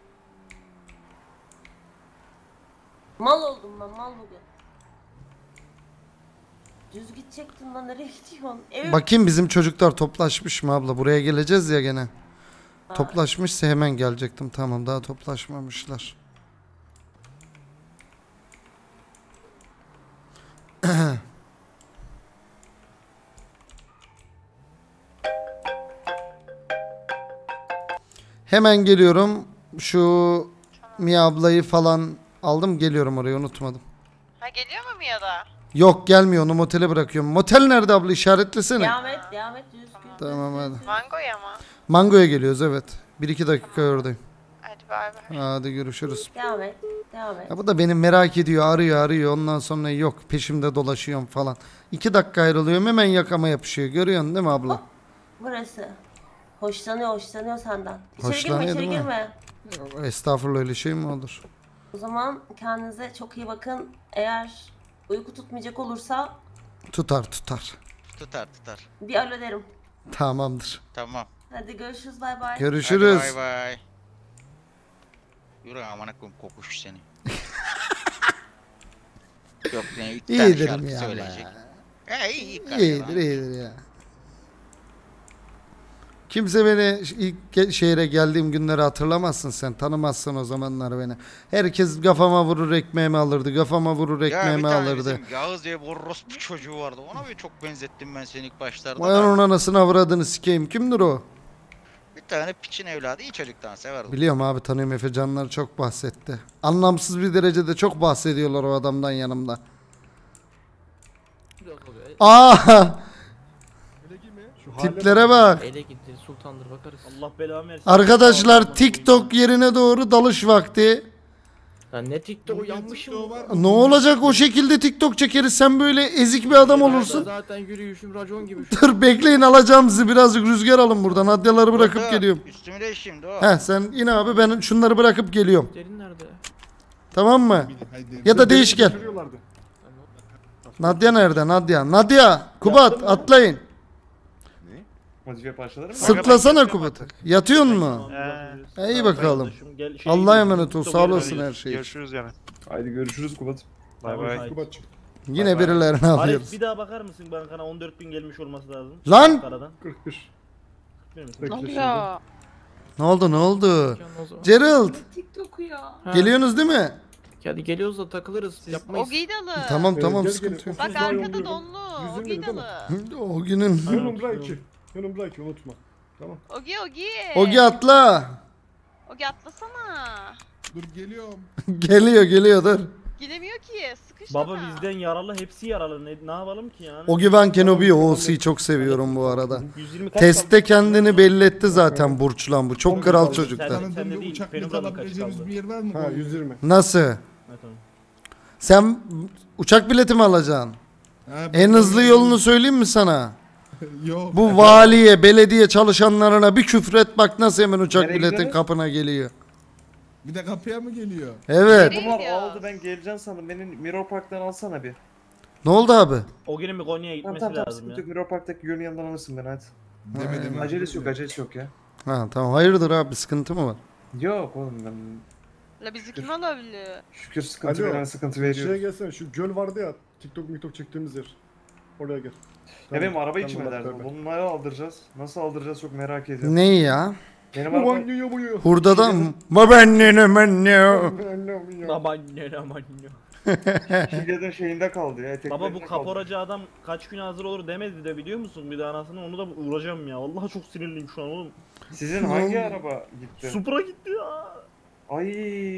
[SPEAKER 7] Mal oldum ben, mal bugün. Düz gidecektin lan, nereye gidiyorsun?
[SPEAKER 1] Bakayım bizim çocuklar toplaşmış mı abla? Buraya geleceğiz ya gene. Toplaşmışsa hemen gelecektim. Tamam, daha toplaşmamışlar. Hemen geliyorum. Şu Mia ablayı falan aldım, geliyorum oraya, unutmadım.
[SPEAKER 2] Ha, geliyor mu Mia'da?
[SPEAKER 1] Yok, gelmiyor, onu motele bırakıyorum. Motel nerede abla, işaretlesene.
[SPEAKER 7] Devam et düz.
[SPEAKER 1] Tamam hadi.
[SPEAKER 2] Mango'ya mı?
[SPEAKER 1] Mango'ya geliyoruz, evet. 1-2 dakika oradayım.
[SPEAKER 2] Hadi bay bay.
[SPEAKER 1] Hadi görüşürüz.
[SPEAKER 7] Devam et.
[SPEAKER 1] Ya bu da beni merak ediyor, arıyor. Ondan sonra yok, peşimde dolaşıyorum falan. 2 dakika ayrılıyorum, hemen yakama yapışıyor. Görüyorsun değil mi abla?
[SPEAKER 7] Burası. Hoşlanıyor senden.
[SPEAKER 1] Hoşlanıyor
[SPEAKER 7] İçeri
[SPEAKER 1] değil mi?
[SPEAKER 7] girme.
[SPEAKER 1] Estağfurullah, öyle şey mi olur?
[SPEAKER 7] O zaman kendinize çok iyi bakın. Eğer uyku tutmayacak olursa
[SPEAKER 1] Tutar.
[SPEAKER 8] Tutar.
[SPEAKER 7] bir alo derim.
[SPEAKER 1] Tamamdır.
[SPEAKER 8] Tamam.
[SPEAKER 7] Hadi görüşürüz, bay bay.
[SPEAKER 1] Görüşürüz.
[SPEAKER 8] Hadi bay. Yürü amına koyayım, kokuş seni. Yok ne, 3 tane
[SPEAKER 1] İyidir
[SPEAKER 8] şarkı
[SPEAKER 1] mi ya
[SPEAKER 8] söyleyecek. İyi
[SPEAKER 1] İyidir ya. Kimse beni ilk şehre geldiğim günleri hatırlamazsın sen. Tanımazsın o zamanlar beni. Herkes kafama vurur ekmeğimi alırdı.
[SPEAKER 8] Ya bir tane bizim Yağız diye bir orospu çocuğu vardı. Ona bir çok benzettim ben seni ilk başlarda.
[SPEAKER 1] Vay onun anasını avradını sikeyim. Kimdir o?
[SPEAKER 8] Bir tane piçin evladı, iyi çocuktan severdim.
[SPEAKER 1] Biliyorum abi, tanıyorum, Efe Canlar çok bahsetti. Anlamsız bir derecede çok bahsediyorlar o adamdan yanımda. Tiplere bak.
[SPEAKER 10] Ele gitti, sultandır, bakarız.
[SPEAKER 6] Allah belamı versin.
[SPEAKER 1] Arkadaşlar TikTok yerine doğru dalış vakti.
[SPEAKER 10] Lan ne TikTok yanmışım.
[SPEAKER 1] Ne olacak, o şekilde TikTok çekeriz, sen böyle ezik bir adam olursun.
[SPEAKER 10] Zaten yürüyüşüm racon gibi.
[SPEAKER 1] Dur bekleyin, alacağım sizi, birazcık rüzgar alın buradan. Hadyaları bırakıp geliyorum.
[SPEAKER 8] Üstümü değişeyim de o.
[SPEAKER 1] Sen in abi, ben şunları bırakıp geliyorum.
[SPEAKER 10] Derin nerede?
[SPEAKER 1] Tamam mı? Ya da değiş gel. Nadia nerede? Nadia, Kubat atlayın.
[SPEAKER 9] Modifiye parçaları mı?
[SPEAKER 1] Sırtlasana Kubat'ı. Yatıyorsun mu? İyi bakalım. Allah'a emanet ol, sağ olasın her şey.
[SPEAKER 4] Görüşürüz yani.
[SPEAKER 9] Haydi görüşürüz Kubat.
[SPEAKER 4] Bay bay.
[SPEAKER 9] Kubat'cığım.
[SPEAKER 1] Yine birilerini
[SPEAKER 6] Arif
[SPEAKER 1] alıyoruz.
[SPEAKER 6] bir daha bakar mısın bankana, 14.000 gelmiş olması lazım.
[SPEAKER 1] Lan!
[SPEAKER 9] 41.
[SPEAKER 2] Ne oluyor?
[SPEAKER 1] Ne oldu ne oldu? Gerald
[SPEAKER 14] TikTok'u ya.
[SPEAKER 1] geliyorsunuz değil mi?
[SPEAKER 10] Hadi geliyoruz da takılırız. Yapmayız.
[SPEAKER 2] O giydalı.
[SPEAKER 1] Tamam tamam
[SPEAKER 3] gel,
[SPEAKER 1] sıkıntı
[SPEAKER 3] gel.
[SPEAKER 1] yok.
[SPEAKER 2] Bak arkada donlu. O
[SPEAKER 3] 120 değil mi?
[SPEAKER 2] giydalı.
[SPEAKER 1] O günün
[SPEAKER 3] Yanımda iki. Yanımda iki unutma. Tamam.
[SPEAKER 2] Ogi.
[SPEAKER 1] Ogi atla.
[SPEAKER 2] Ogi atlasana.
[SPEAKER 12] Dur geliyorum.
[SPEAKER 1] Geliyor dur.
[SPEAKER 2] Gidemiyor ki. Sıkıştı
[SPEAKER 6] Baba
[SPEAKER 2] da.
[SPEAKER 6] bizden yaralı, hepsi yaralı. Ne yapalım ki yani?
[SPEAKER 1] Ogi ben Kenobi OC'yi çok seviyorum bu arada.
[SPEAKER 6] 120 kaç
[SPEAKER 1] Testte
[SPEAKER 6] kaldı?
[SPEAKER 1] kendini belli etti zaten Burçlan bu. Çok kral çocuklar.
[SPEAKER 6] Sen-
[SPEAKER 12] Sana
[SPEAKER 6] sen de
[SPEAKER 12] bir
[SPEAKER 6] değil,
[SPEAKER 12] uçak
[SPEAKER 6] benim
[SPEAKER 12] bileti
[SPEAKER 6] buranın kaç
[SPEAKER 12] alabileceğimiz
[SPEAKER 6] kaldı?
[SPEAKER 12] bir yer var mı?
[SPEAKER 3] Ha 120.
[SPEAKER 1] Nasıl?
[SPEAKER 6] Evet, tamam.
[SPEAKER 1] Sen uçak bileti mi alacaksın?
[SPEAKER 12] Ha,
[SPEAKER 1] En hızlı yolunu söyleyeyim mi sana?
[SPEAKER 12] Yok.
[SPEAKER 1] Bu valiye, belediye çalışanlarına bir küfret bak nasıl hemen uçak
[SPEAKER 9] Nereye
[SPEAKER 1] biletin
[SPEAKER 9] gidiyoruz?
[SPEAKER 1] kapına geliyor.
[SPEAKER 12] Bir de kapıya mı geliyor?
[SPEAKER 1] Evet.
[SPEAKER 2] Nereye
[SPEAKER 9] Bunlar
[SPEAKER 2] gidiyoruz?
[SPEAKER 9] aldı ben geleceğim sandım. Beni Mirror Park'tan alsana bir.
[SPEAKER 1] Ne oldu abi?
[SPEAKER 6] O günün bir Konya'ya
[SPEAKER 9] Tamam
[SPEAKER 6] gitmesi
[SPEAKER 9] tamam
[SPEAKER 6] lazım
[SPEAKER 9] sıkıntı
[SPEAKER 6] ya.
[SPEAKER 9] yok. Mirror Park'taki yönün yanından alırsın beni hadi.
[SPEAKER 12] Demedim.
[SPEAKER 9] Acelesi yok ya.
[SPEAKER 1] Ha tamam hayırdır abi sıkıntı mı var?
[SPEAKER 9] Yok oğlum ben
[SPEAKER 2] La bizi kim alabilir?
[SPEAKER 9] şükür sıkıntı
[SPEAKER 3] Alo,
[SPEAKER 9] veren sıkıntı
[SPEAKER 3] Şeye
[SPEAKER 9] veriyor.
[SPEAKER 3] gelsene şu göl vardı ya. TikTok çektiğimiz yer. Oraya gel.
[SPEAKER 9] Ya benim araba
[SPEAKER 3] Tamam,
[SPEAKER 9] içime
[SPEAKER 3] bak,
[SPEAKER 9] derdim.
[SPEAKER 3] tabii.
[SPEAKER 9] Bunu nasıl aldıracağız? Nasıl aldıracağız çok merak ediyorum.
[SPEAKER 1] Ne ya?
[SPEAKER 9] Benim
[SPEAKER 3] Bu
[SPEAKER 9] araba...
[SPEAKER 3] banyoya bu.
[SPEAKER 1] Hurdada mı? Babaannene menyo.
[SPEAKER 6] Aman ne aman ne.
[SPEAKER 9] Şile'nin şeyinde kaldı ya.
[SPEAKER 6] Baba bu
[SPEAKER 9] eteklerinde kaldı.
[SPEAKER 6] kaporacı adam kaç gün hazır olur demedi de biliyor musun? Bir de anasını onu da uğraşacağım ya. Vallahi çok sinirliyim şu an oğlum.
[SPEAKER 9] Sizin hangi araba gitti?
[SPEAKER 6] Supra gitti ya.
[SPEAKER 9] Ay.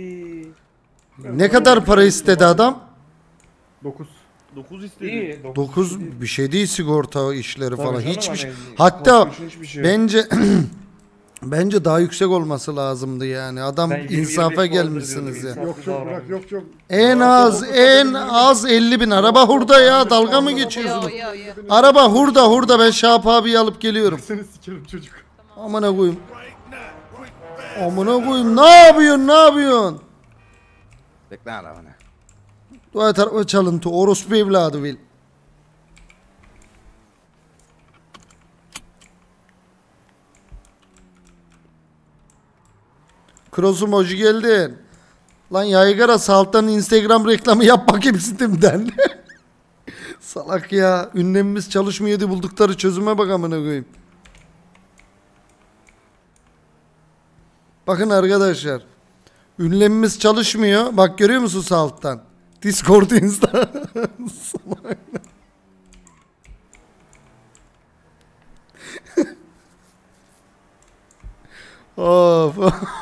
[SPEAKER 1] Ne kadar para istedi adam?
[SPEAKER 3] 9.
[SPEAKER 6] 9 istedi.
[SPEAKER 9] İyi.
[SPEAKER 1] 9 bir şey değil sigorta işleri
[SPEAKER 9] Tabii
[SPEAKER 1] falan
[SPEAKER 9] canım,
[SPEAKER 1] hiçbir şey.
[SPEAKER 9] hani
[SPEAKER 1] Hatta
[SPEAKER 9] korkunç hiçbir şey yok.
[SPEAKER 1] bence bence daha yüksek olması lazımdı yani. Adam
[SPEAKER 9] Ben 20-25
[SPEAKER 1] insafa
[SPEAKER 9] vardır
[SPEAKER 1] gelmişsiniz
[SPEAKER 9] diyordum,
[SPEAKER 1] ya.
[SPEAKER 3] Yok yok bırak yok.
[SPEAKER 1] En az 50 bin araba hurda ya dalga mı geçiyorsun?
[SPEAKER 2] Yo.
[SPEAKER 1] Araba hurda ben Şahap abi alıp geliyorum.
[SPEAKER 3] Seni sikerim çocuk.
[SPEAKER 1] Amına koyayım. Amına koyayım ne yapıyorsun?
[SPEAKER 10] Bekle arabanı.
[SPEAKER 1] Dua tarafa çalıntı orospu evladı Will. Cross'um hoş geldin. Lan yaygara salttan Instagram reklamı yap bakayım Steam'den. Salak ya. Ünlemimiz çalışmıyor diye buldukları çözüme bak amına koyayım. Bakın arkadaşlar. Ünlemimiz çalışmıyor. Bak görüyor musun sağ alttan? Discord Insta. Of.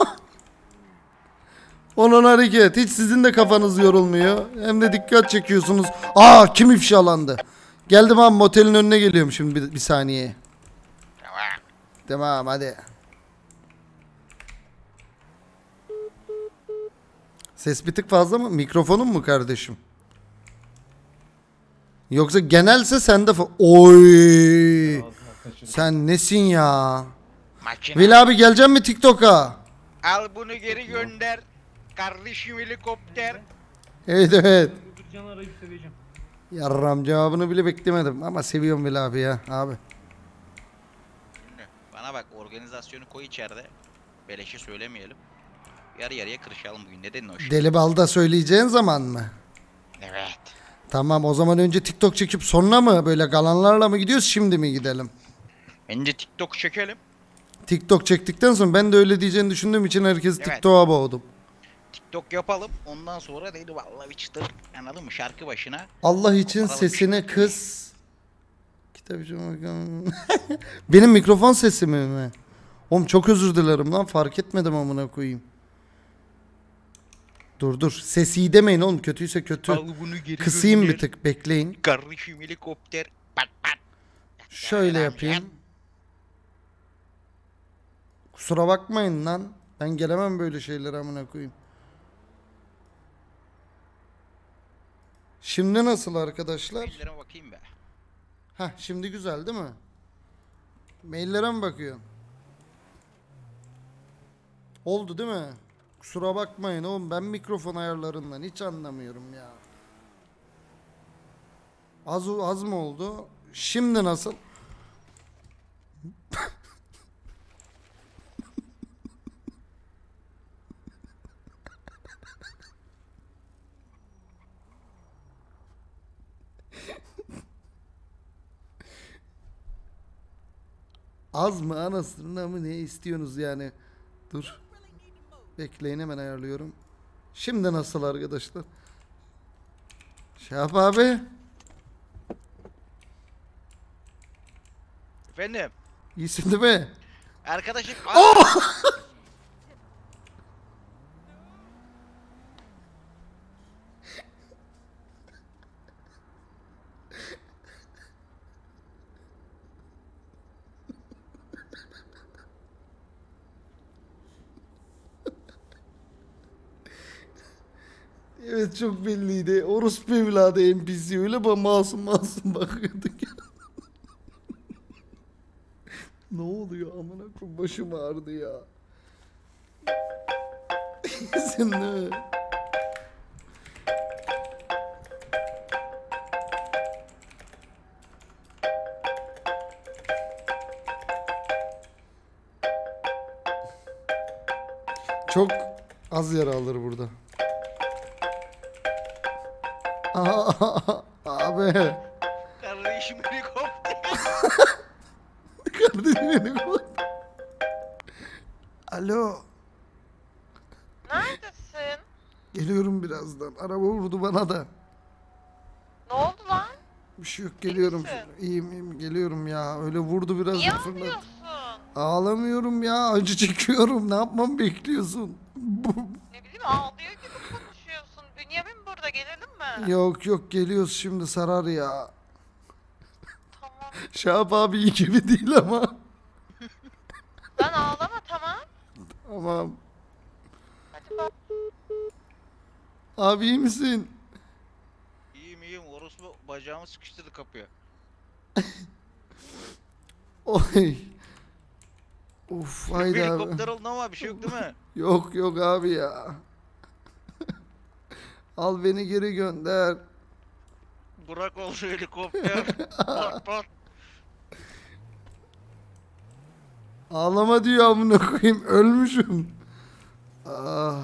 [SPEAKER 1] Onun hareket. Hiç sizin de kafanız yorulmuyor. Hem de dikkat çekiyorsunuz. Aa kim ifşalandı? Geldim abi motelin önüne geliyorum şimdi bir saniye. Tamam hadi. Ses bir tık fazla mı? Mikrofonun mu kardeşim? Yoksa genelse sende Oy. Sen nesin ya?
[SPEAKER 8] Makine.
[SPEAKER 1] Vil abi gelecek mi TikTok'a?
[SPEAKER 8] Al bunu geri gönder. Kardeşim helikopter.
[SPEAKER 1] Evet. Yarram cevabını bile beklemedim ama seviyorum Vil abi ya abi.
[SPEAKER 8] Bana bak organizasyonu koy içeride. Beleşi söylemeyelim. Yarı yarıya kırışalım bugün. Neden o şey?
[SPEAKER 1] Deli balda söyleyeceğin zaman mı?
[SPEAKER 8] Evet.
[SPEAKER 1] Tamam o zaman önce TikTok çekip sonra mı böyle galanlarla mı gidiyoruz şimdi mi gidelim?
[SPEAKER 8] Bence TikTok çekelim.
[SPEAKER 1] TikTok çektikten sonra ben de öyle diyeceğini düşündüğüm için herkes
[SPEAKER 8] Evet.
[SPEAKER 1] TikTok'a boğdum.
[SPEAKER 8] TikTok yapalım. Ondan sonra dedi vallahi bir çıtır. Anladın mı? Şarkı başına.
[SPEAKER 1] Allah için
[SPEAKER 8] Paralı
[SPEAKER 1] sesine kız. Kitapçı Benim mikrofon sesimi mi? Oğlum çok özür dilerim lan fark etmedim amına koyayım. Dur ses iyi demeyin oğlum kötüyse kötü.
[SPEAKER 8] Al bunu geri
[SPEAKER 1] Kısayım
[SPEAKER 8] gönder.
[SPEAKER 1] bir tık bekleyin.
[SPEAKER 8] Kardeşim helikopter. Pat pat.
[SPEAKER 1] Şöyle yapayım. Kusura bakmayın lan. Ben gelemem böyle şeylere amına koyayım. Şimdi nasıl arkadaşlar?
[SPEAKER 8] Maillerime bakayım be.
[SPEAKER 1] Heh şimdi güzel değil mi? Maillere mi bakıyorsun? Oldu değil mi? Kusura bakmayın oğlum ben mikrofon ayarlarından hiç anlamıyorum ya. Az mı oldu? Şimdi nasıl? Az mı anasını mı ne istiyorsunuz yani? Dur. Bekleyin hemen ayarlıyorum. Şimdi nasıl arkadaşlar? Şahap abi.
[SPEAKER 8] Efendim.
[SPEAKER 1] İyisin değil mi?
[SPEAKER 8] Arkadaşım.
[SPEAKER 1] Evet çok belliydi. Orospu evladı NPC öyle masum bakıyorduk. Ne oluyor amına koyayım başım ağrıdı ya. Sen ne? Çok az yara alır burada. Abi.
[SPEAKER 8] Kardeşim helikopter.
[SPEAKER 1] Kardeşim helikopter. Alo.
[SPEAKER 2] Neredesin?
[SPEAKER 1] Geliyorum birazdan. Araba vurdu bana da.
[SPEAKER 2] Ne oldu lan?
[SPEAKER 1] Bir şey yok geliyorum. İyiyim geliyorum ya. Öyle vurdu biraz.
[SPEAKER 2] Niye
[SPEAKER 1] fırladı.
[SPEAKER 2] ağlıyorsun?
[SPEAKER 1] Ağlamıyorum ya. Acı çekiyorum. Ne yapmamı bekliyorsun?
[SPEAKER 2] Ne bileyim ağlıyor gibi konuşuyorsun. Bünyamin burada, gelelim mi?
[SPEAKER 1] Yok geliyoruz şimdi sarar ya. Tamam. Şahap abi iyi gibi değil ama.
[SPEAKER 2] Lan ağlama, tamam.
[SPEAKER 1] Tamam.
[SPEAKER 2] Hadi bak.
[SPEAKER 1] Abi iyi misin?
[SPEAKER 8] İyiyim. Orospu bacağımı sıkıştırdı kapıya.
[SPEAKER 1] Oy. Uf haydi
[SPEAKER 8] Bir
[SPEAKER 1] abi.
[SPEAKER 8] helikopter oldu ama bir şey yok değil mi?
[SPEAKER 1] Yok abi ya. Al beni geri gönder.
[SPEAKER 8] Burak oldu helikopter. Pat.
[SPEAKER 1] Ağlama diyor amına koyayım. Ölmüşüm. Ah.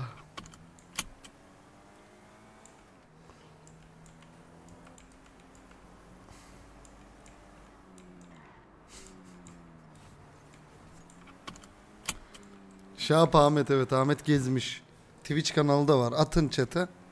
[SPEAKER 1] Şahap Ahmet evet Ahmet gezmiş. Twitch kanalı da var. Atın chat'e.